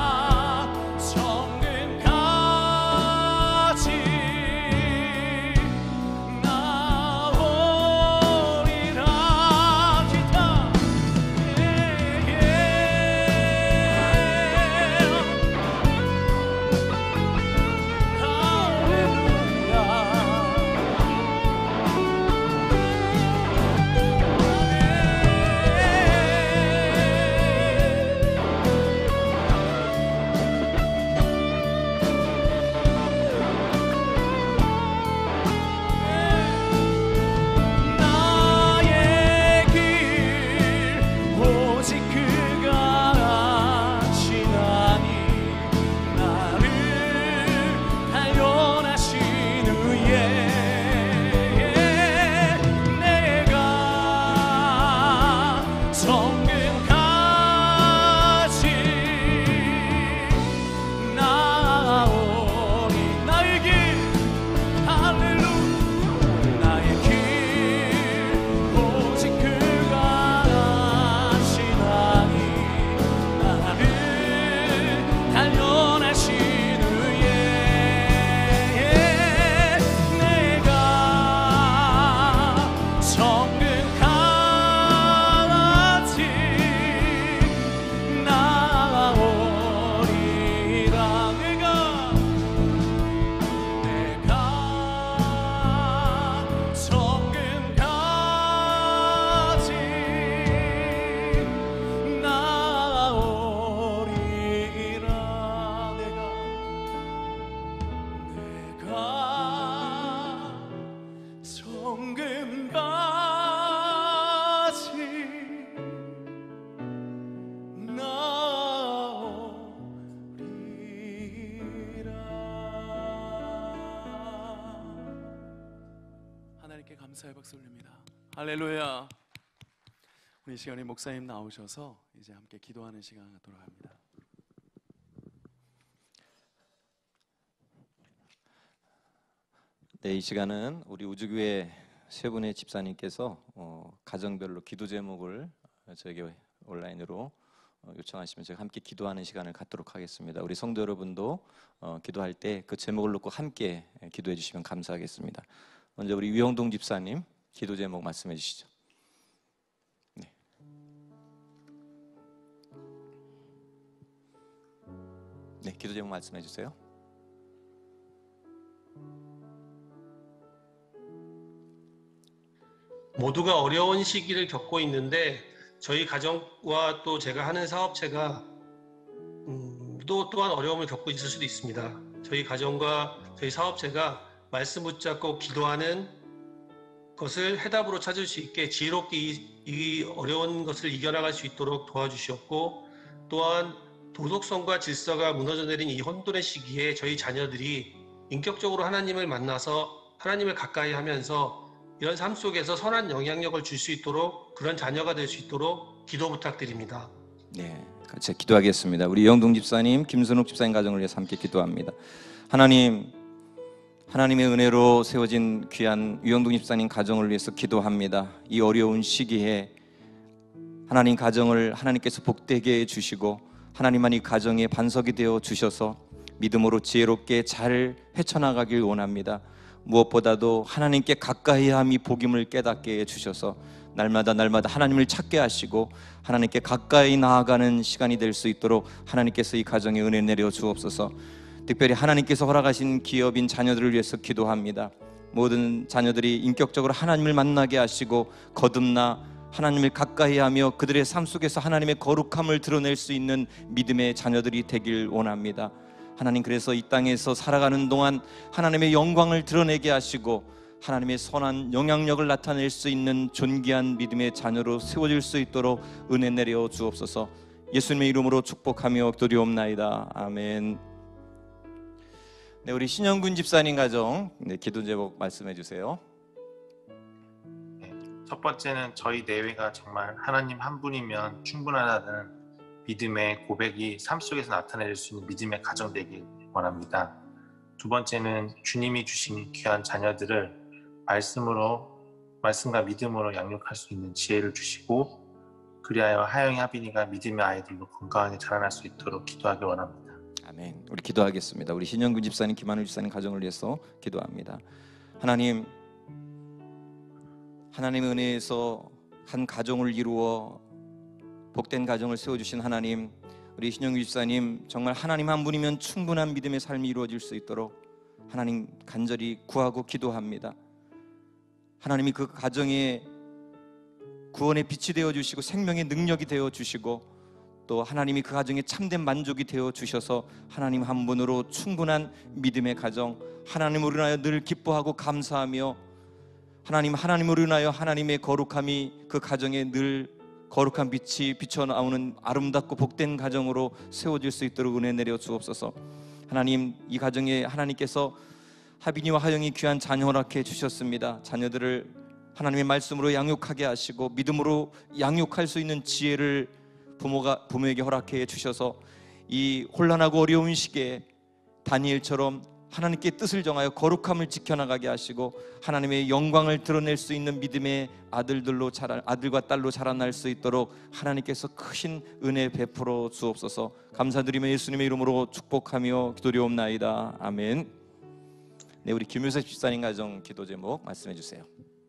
감사의 박수 올립니다. 할렐루야. 우리 이 시간에 목사님 나오셔서 이제 함께 기도하는 시간 갖도록 합니다. 네, 이 시간은 우리 우주교회 세 분의 집사님께서 어, 가정별로 기도 제목을 저에게 온라인으로 어, 요청하시면 제가 함께 기도하는 시간을 갖도록 하겠습니다. 우리 성도 여러분도 어, 기도할 때 그 제목을 놓고 함께 기도해 주시면 감사하겠습니다. 먼저 우리 유영동 집사님 기도 제목 말씀해 주시죠. 네. 네, 기도 제목 말씀해 주세요. 모두가 어려운 시기를 겪고 있는데 저희 가정과 또 제가 하는 사업체가 음, 또 또한 어려움을 겪고 있을 수도 있습니다. 저희 가정과 저희 사업체가 말씀 붙잡고 기도하는 것을 해답으로 찾을 수 있게 지혜롭게 이, 이 어려운 것을 이겨나갈 수 있도록 도와주시었고, 또한 도덕성과 질서가 무너져 내린 이 혼돈의 시기에 저희 자녀들이 인격적으로 하나님을 만나서 하나님을 가까이 하면서 이런 삶 속에서 선한 영향력을 줄 수 있도록, 그런 자녀가 될 수 있도록 기도 부탁드립니다. 네, 같이 기도하겠습니다. 우리 영동 집사님, 김순욱 집사님 가정을 위해서 함께 기도합니다. 하나님, 하나님의 은혜로 세워진 귀한 유영동 집사님 가정을 위해서 기도합니다. 이 어려운 시기에 하나님 가정을 하나님께서 복되게 해주시고 하나님만 이 가정의 반석이 되어 주셔서 믿음으로 지혜롭게 잘 헤쳐나가길 원합니다. 무엇보다도 하나님께 가까이 함이 복임을 깨닫게 해주셔서 날마다 날마다 하나님을 찾게 하시고 하나님께 가까이 나아가는 시간이 될 수 있도록 하나님께서 이 가정에 은혜 내려 주옵소서. 특별히 하나님께서 허락하신 기업인 자녀들을 위해서 기도합니다. 모든 자녀들이 인격적으로 하나님을 만나게 하시고 거듭나 하나님을 가까이 하며 그들의 삶 속에서 하나님의 거룩함을 드러낼 수 있는 믿음의 자녀들이 되길 원합니다. 하나님, 그래서 이 땅에서 살아가는 동안 하나님의 영광을 드러내게 하시고 하나님의 선한 영향력을 나타낼 수 있는 존귀한 믿음의 자녀로 세워질 수 있도록 은혜 내려 주옵소서. 예수님의 이름으로 축복하며 기도리옵나이다. 아멘. 네, 우리 신영군 집사님 가정 네, 기도 제목 말씀해 주세요. 네, 첫 번째는 저희 내외가 정말 하나님 한 분이면 충분하다는 믿음의 고백이 삶 속에서 나타낼 수 있는 믿음의 가정 되길 원합니다. 두 번째는 주님이 주신 귀한 자녀들을 말씀으로, 말씀과 믿음으로 양육할 수 있는 지혜를 주시고 그리하여 하영이 하빈이가 믿음의 아이들로 건강하게 자라날 수 있도록 기도하길 원합니다. 아멘. 우리 기도하겠습니다. 우리 신영근 집사님, 김한우 집사님 가정을 위해서 기도합니다. 하나님, 하나님의 은혜에서 한 가정을 이루어 복된 가정을 세워주신 하나님, 우리 신영근 집사님 정말 하나님 한 분이면 충분한 믿음의 삶이 이루어질 수 있도록 하나님 간절히 구하고 기도합니다. 하나님이 그 가정에 구원의 빛이 되어주시고 생명의 능력이 되어주시고 또 하나님이 그 가정에 참된 만족이 되어주셔서 하나님 한 분으로 충분한 믿음의 가정, 하나님으로 인하여 늘 기뻐하고 감사하며 하나님 하나님으로 인하여 하나님의 거룩함이 그 가정에 늘 거룩한 빛이 비쳐나오는 아름답고 복된 가정으로 세워질 수 있도록 은혜 내려 주옵소서. 하나님, 이 가정에 하나님께서 하빈이와 하영이 귀한 자녀 허락해 주셨습니다. 자녀들을 하나님의 말씀으로 양육하게 하시고 믿음으로 양육할 수 있는 지혜를 부모가 부모에게 허락해 주셔서 이 혼란하고 어려운 시기에 다니엘처럼 하나님께 뜻을 정하여 거룩함을 지켜나가게 하시고 하나님의 영광을 드러낼 수 있는 믿음의 아들들로 자라, 아들과 딸로 자라날 수 있도록 하나님께서 크신 은혜 베풀어 주옵소서. 감사드리며 예수님의 이름으로 축복하며 기도리옵나이다. 아멘. 네, 우리 김효섭 집사님 가정 기도 제목 말씀해 주세요.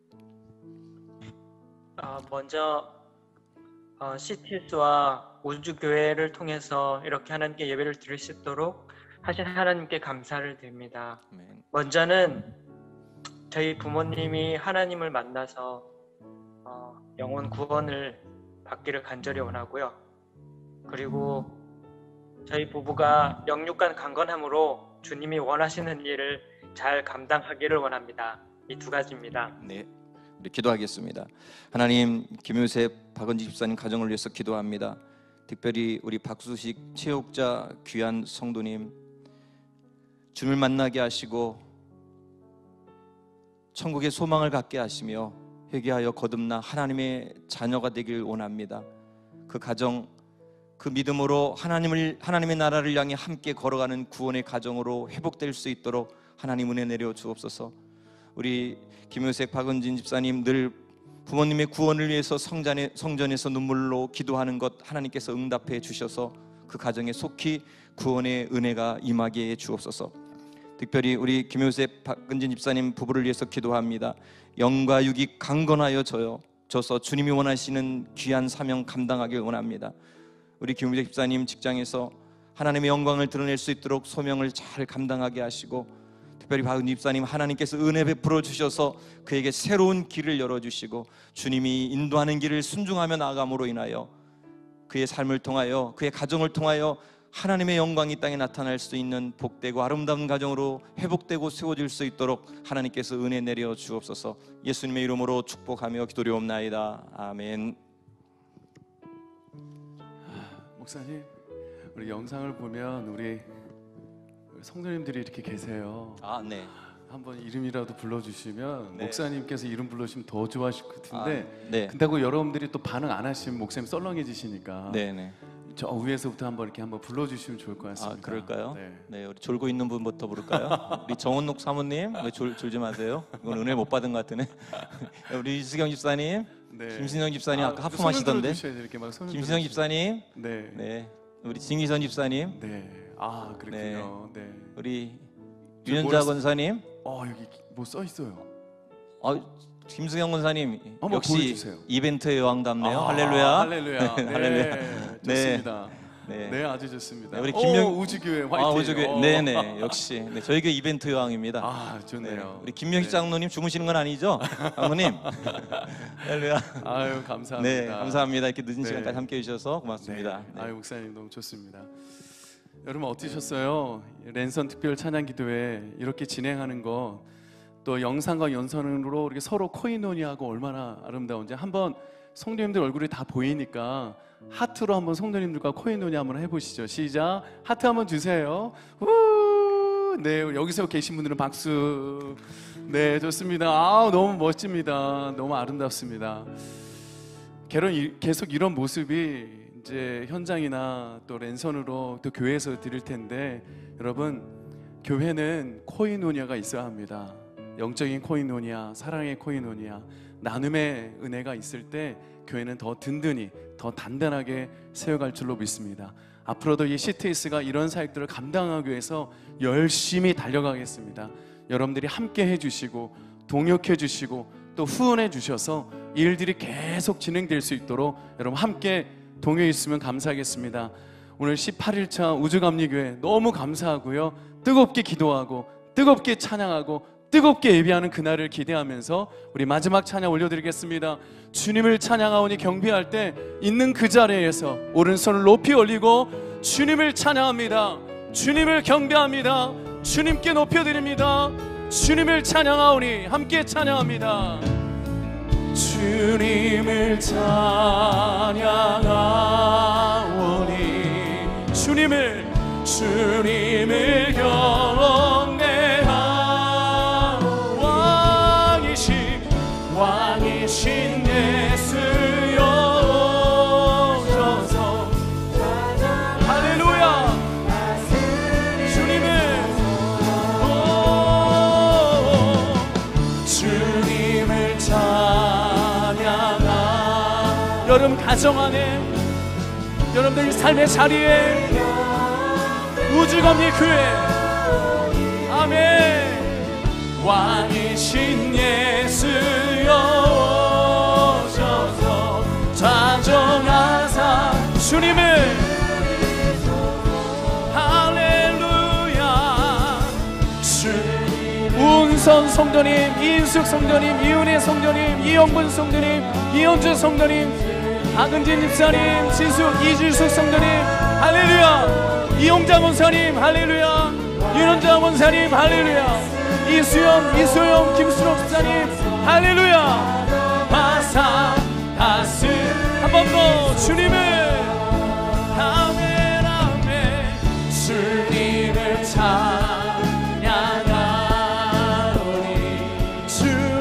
어, 먼저 어, 씨티에스와 우주교회를 통해서 이렇게 하나님께 예배를 드릴 수 있도록 하신 하나님께 감사를 드립니다. 아멘. 먼저는 저희 부모님이 하나님을 만나서 어, 영혼 구원을 받기를 간절히 원하고요. 그리고 저희 부부가 영육간 강건함으로 주님이 원하시는 일을 잘 감당하기를 원합니다. 이 두 가지입니다. 네, 우리 기도하겠습니다. 하나님, 김효셉, 박은지 집사님 가정을 위해서 기도합니다. 특별히 우리 박수식 체육자 귀한 성도님, 주님을 만나게 하시고 천국의 소망을 갖게 하시며 회개하여 거듭나 하나님의 자녀가 되길 원합니다. 그 가정, 그 믿음으로 하나님을, 하나님의 나라를 향해 함께 걸어가는 구원의 가정으로 회복될 수 있도록 하나님 은혜 내려 주옵소서. 우리 김효색 박은진 집사님 늘 부모님의 구원을 위해서 성전에, 성전에서 눈물로 기도하는 것 하나님께서 응답해 주셔서 그 가정에 속히 구원의 은혜가 임하게 해 주옵소서. 특별히 우리 김효색 박은진 집사님 부부를 위해서 기도합니다. 영과 육이 강건하여 져요 져서 주님이 원하시는 귀한 사명 감당하길 원합니다. 우리 김효색 집사님 직장에서 하나님의 영광을 드러낼 수 있도록 소명을 잘 감당하게 하시고, 특별히 박은진 집사님 하나님께서 은혜 베풀어 주셔서 그에게 새로운 길을 열어주시고 주님이 인도하는 길을 순종하며 나아감으로 인하여 그의 삶을 통하여 그의 가정을 통하여 하나님의 영광이 땅에 나타날 수 있는 복되고 아름다운 가정으로 회복되고 세워질 수 있도록 하나님께서 은혜 내려 주옵소서. 예수님의 이름으로 축복하며 기도리옵나이다. 아멘. 목사님, 우리 영상을 보면 우리 성도님들이 이렇게 계세요. 아, 네. 한번 이름이라도 불러주시면 네. 목사님께서 이름 불러주시면 더 좋아하실 것 같은데, 아, 네. 근데고 여러분들이 또 반응 안 하시면 목사님 썰렁해지시니까 네, 네. 저 위에서부터 한번 이렇게 한번 불러주시면 좋을 것 같습니다. 아, 그럴까요? 네. 네, 우리 졸고 있는 분부터 부를까요? 우리 정원록 사모님, 왜 졸, 졸지 마세요. 이건 은혜 못 받은 것 같으네. 우리 이수경 집사님, 네. 김신영 집사님 아, 아까 하품하시던데. 이렇게 막 손을 김신영 들어주셔야- 집사님, 네. 네, 우리 진기선 집사님, 네. 아, 그렇군요. 네. 우리 저 윤현자 뭐라- 권사님, 어, 여기 뭐 써 있어요. 아, 김수경 권사님 한번 역시 보여주세요. 이벤트의 왕답네요. 아, 할렐루야. 할렐루야. 네, 할렐루야. 좋습니다. 네. 네, 아주 좋습니다. 네, 우리 오, 김명 우주교회 화이팅. 아, 우주교회. 어. 네네, 역시 네, 저희 교회 이벤트 여왕입니다. 아, 좋네요. 네, 우리 김명식 네. 장로님 주무시는 건 아니죠, 장로님? 할렐루야. 아유, 감사합니다. 네, 감사합니다. 이렇게 늦은 네. 시간까지 함께해 주셔서 고맙습니다. 네. 아유, 목사님 너무 좋습니다. 여러분 어떠셨어요? 랜선 특별 찬양 기도회 이렇게 진행하는 거, 또 영상과 연선으로 이렇게 서로 코인논의하고 얼마나 아름다운지, 한번 성도님들 얼굴이 다 보이니까 하트로 한번 성도님들과 코인논의 한번 해보시죠. 시작. 하트 한번 주세요. 우! 네, 여기서 계신 분들은 박수. 네, 좋습니다. 아, 너무 멋집니다. 너무 아름답습니다. 계속 이런 모습이 이제 현장이나 또 랜선으로 또 교회에서 드릴 텐데, 여러분 교회는 코인노니아가 있어야 합니다. 영적인 코인노니아, 사랑의 코인노니아, 나눔의 은혜가 있을 때 교회는 더 든든히, 더 단단하게 세워갈 줄로 믿습니다. 앞으로도 이 씨티에스가 이런 사역들을 감당하기 위해서 열심히 달려가겠습니다. 여러분들이 함께 해주시고 동역해 주시고 또 후원해 주셔서 일들이 계속 진행될 수 있도록 여러분 함께 동요해 있으면 감사하겠습니다. 오늘 십팔 일차 우주감리교회 너무 감사하고요. 뜨겁게 기도하고 뜨겁게 찬양하고 뜨겁게 예배하는 그날을 기대하면서 우리 마지막 찬양 올려드리겠습니다. 주님을 찬양하오니 경배할 때 있는 그 자리에서 오른손을 높이 올리고 주님을 찬양합니다. 주님을 경배합니다. 주님께 높여드립니다. 주님을 찬양하오니 함께 찬양합니다. 주님을 찬양하오니 주님을 주님을 경배하오 왕이신 왕이신 예수여 오셔서 할렐루야 주님을 오 주님을 찬양하 여러분 가정 안에 여러분들 삶의 자리에 우주감리 교회 아멘 왕이신 예수여 오셔서 좌정하사 주님을 할렐루야 우은선 성도님, 이인숙 성도님, 이은혜 성도님, 이영분 성도님, 이현주 성도님, 박은진 집사님, 지수, 이질숙 성도님 할렐루야 이용자 원사님 할렐루야 윤원자 원사님 할렐루야 이수연, 이소영, 김수록 집사님 할렐루야 바사 다스 한 번 더 주님을 아멘 아멘 주님을 찬양하오니 주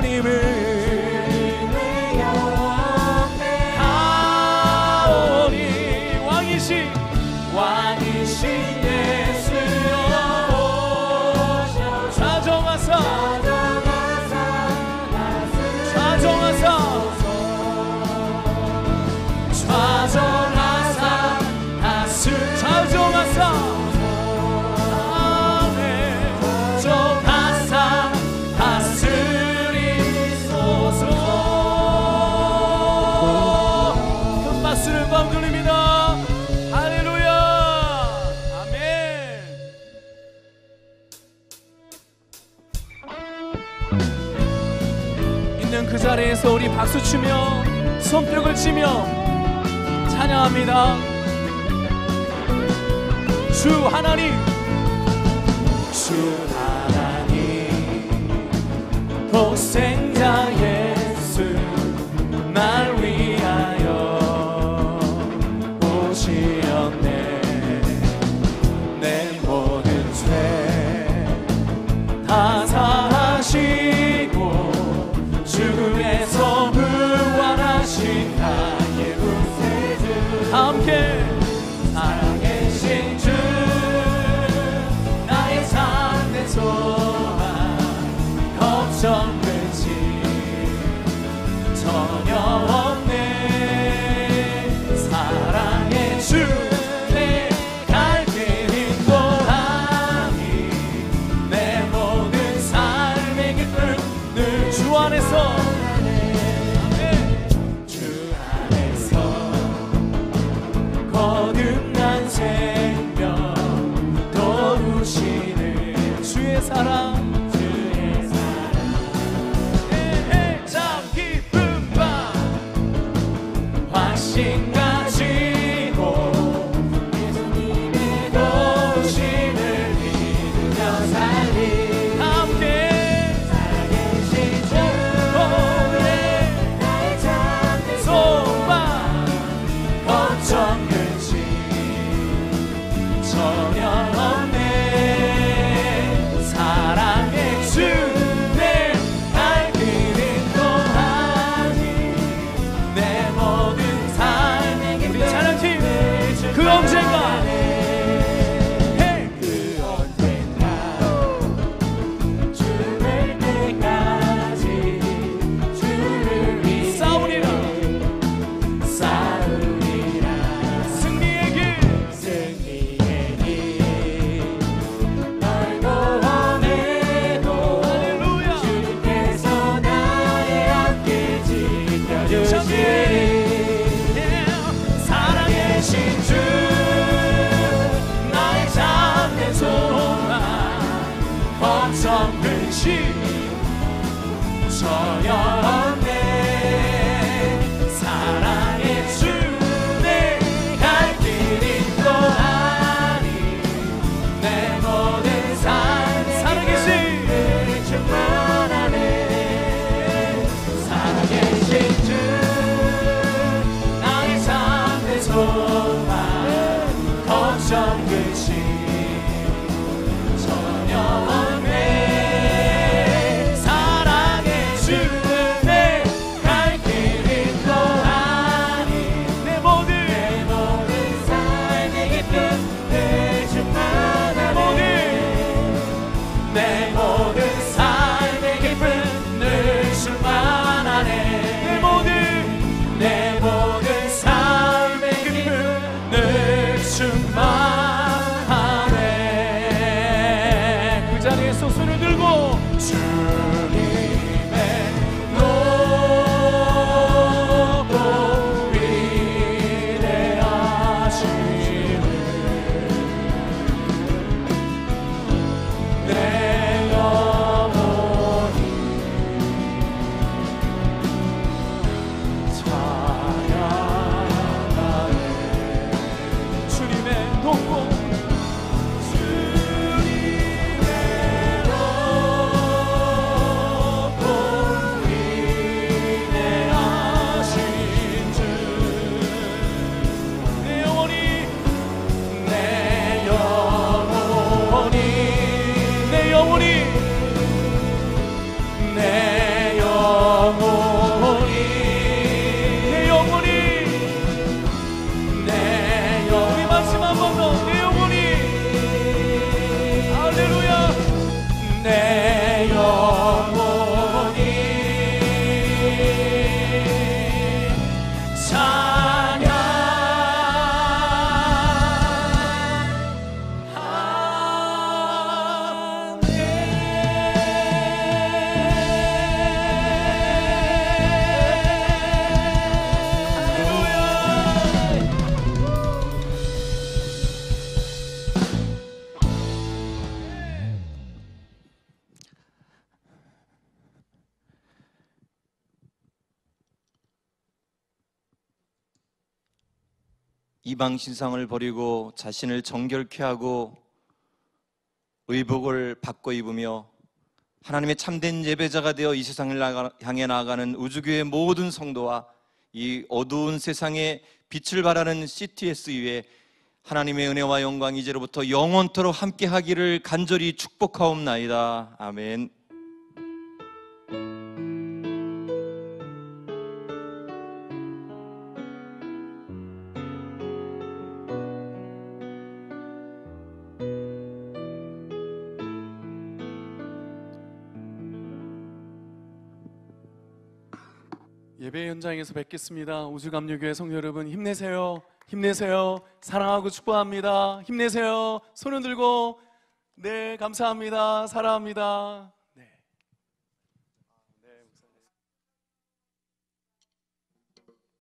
있는 그 자리에서 우리 박수치며 손뼉을 치며 찬양합니다. 주 하나님, 주 하나님, 독생자 예수 날 위하여 오시었네. 내 모든 죄 다 사하시고 주에서 부활하신 나의 구세주 함께 살아계신 주 나의 참된 소망 걱정 끝이 전혀 없네. 사랑의 주 내 갈 길 인도하니 내 모든 삶의 기쁨 늘 주 안에서 주 안에서 거듭난 생명 도우시는 주의 사랑 주의 사랑 참 깊은 밤 확신 가지고 예수님의 도우심을 믿으며 살리 함께 살아계신 주 오래 나의 참된 소망 걱정 끝이 전혀 없네. 사랑의 주 내 갈 길 인도하니 내 모든 삶의 기쁨 우리 찬양팀 그 언젠가 그 언젠가 죽을 때까지 주를 위해 싸우리라 싸우리라 승리의 길 승리의 길 널 구원해도 할렐루야 주님께서 나의 앞길 지켜주시리. 살아계신 주 나의 참된 소망 걱정 근심 전혀 없네. 사랑의 주 내 갈 길 인도하니 내 모든 삶 살아계신 충만하네. 살아계신 주 나의 참된 소망 걱정 근심 전혀 없네. 사랑의 주 내 갈 길 인도하니 내 모든 내 모든 삶의 기쁨 늘 충만하네. 내 모든 삶의 기쁨 늘 충만하네. 내 모든 내 모든 삶의 기쁨 늘 충만하네. 그 자리에서 손을 들고 주님의 높고 위대하심을 내 영혼이 찬양하네. 주님의 높고 주님의 높고 이방 신상을 버리고 자신을 정결케 하고 의복을 바꿔 입으며 하나님의 참된 예배자가 되어 이 세상을 나가, 향해 나아가는 우주교회 모든 성도와 이 어두운 세상에 빛을 발하는 씨티에스 위에 하나님의 은혜와 영광이 이제로부터 영원토록 함께 하기를 간절히 축복하옵나이다. 아멘. 예배 현장에서 뵙겠습니다. 우주감리교회 성도 여러분, 힘내세요. 힘내세요. 사랑하고 축복합니다. 힘내세요. 손을 들고 네, 감사합니다. 사랑합니다.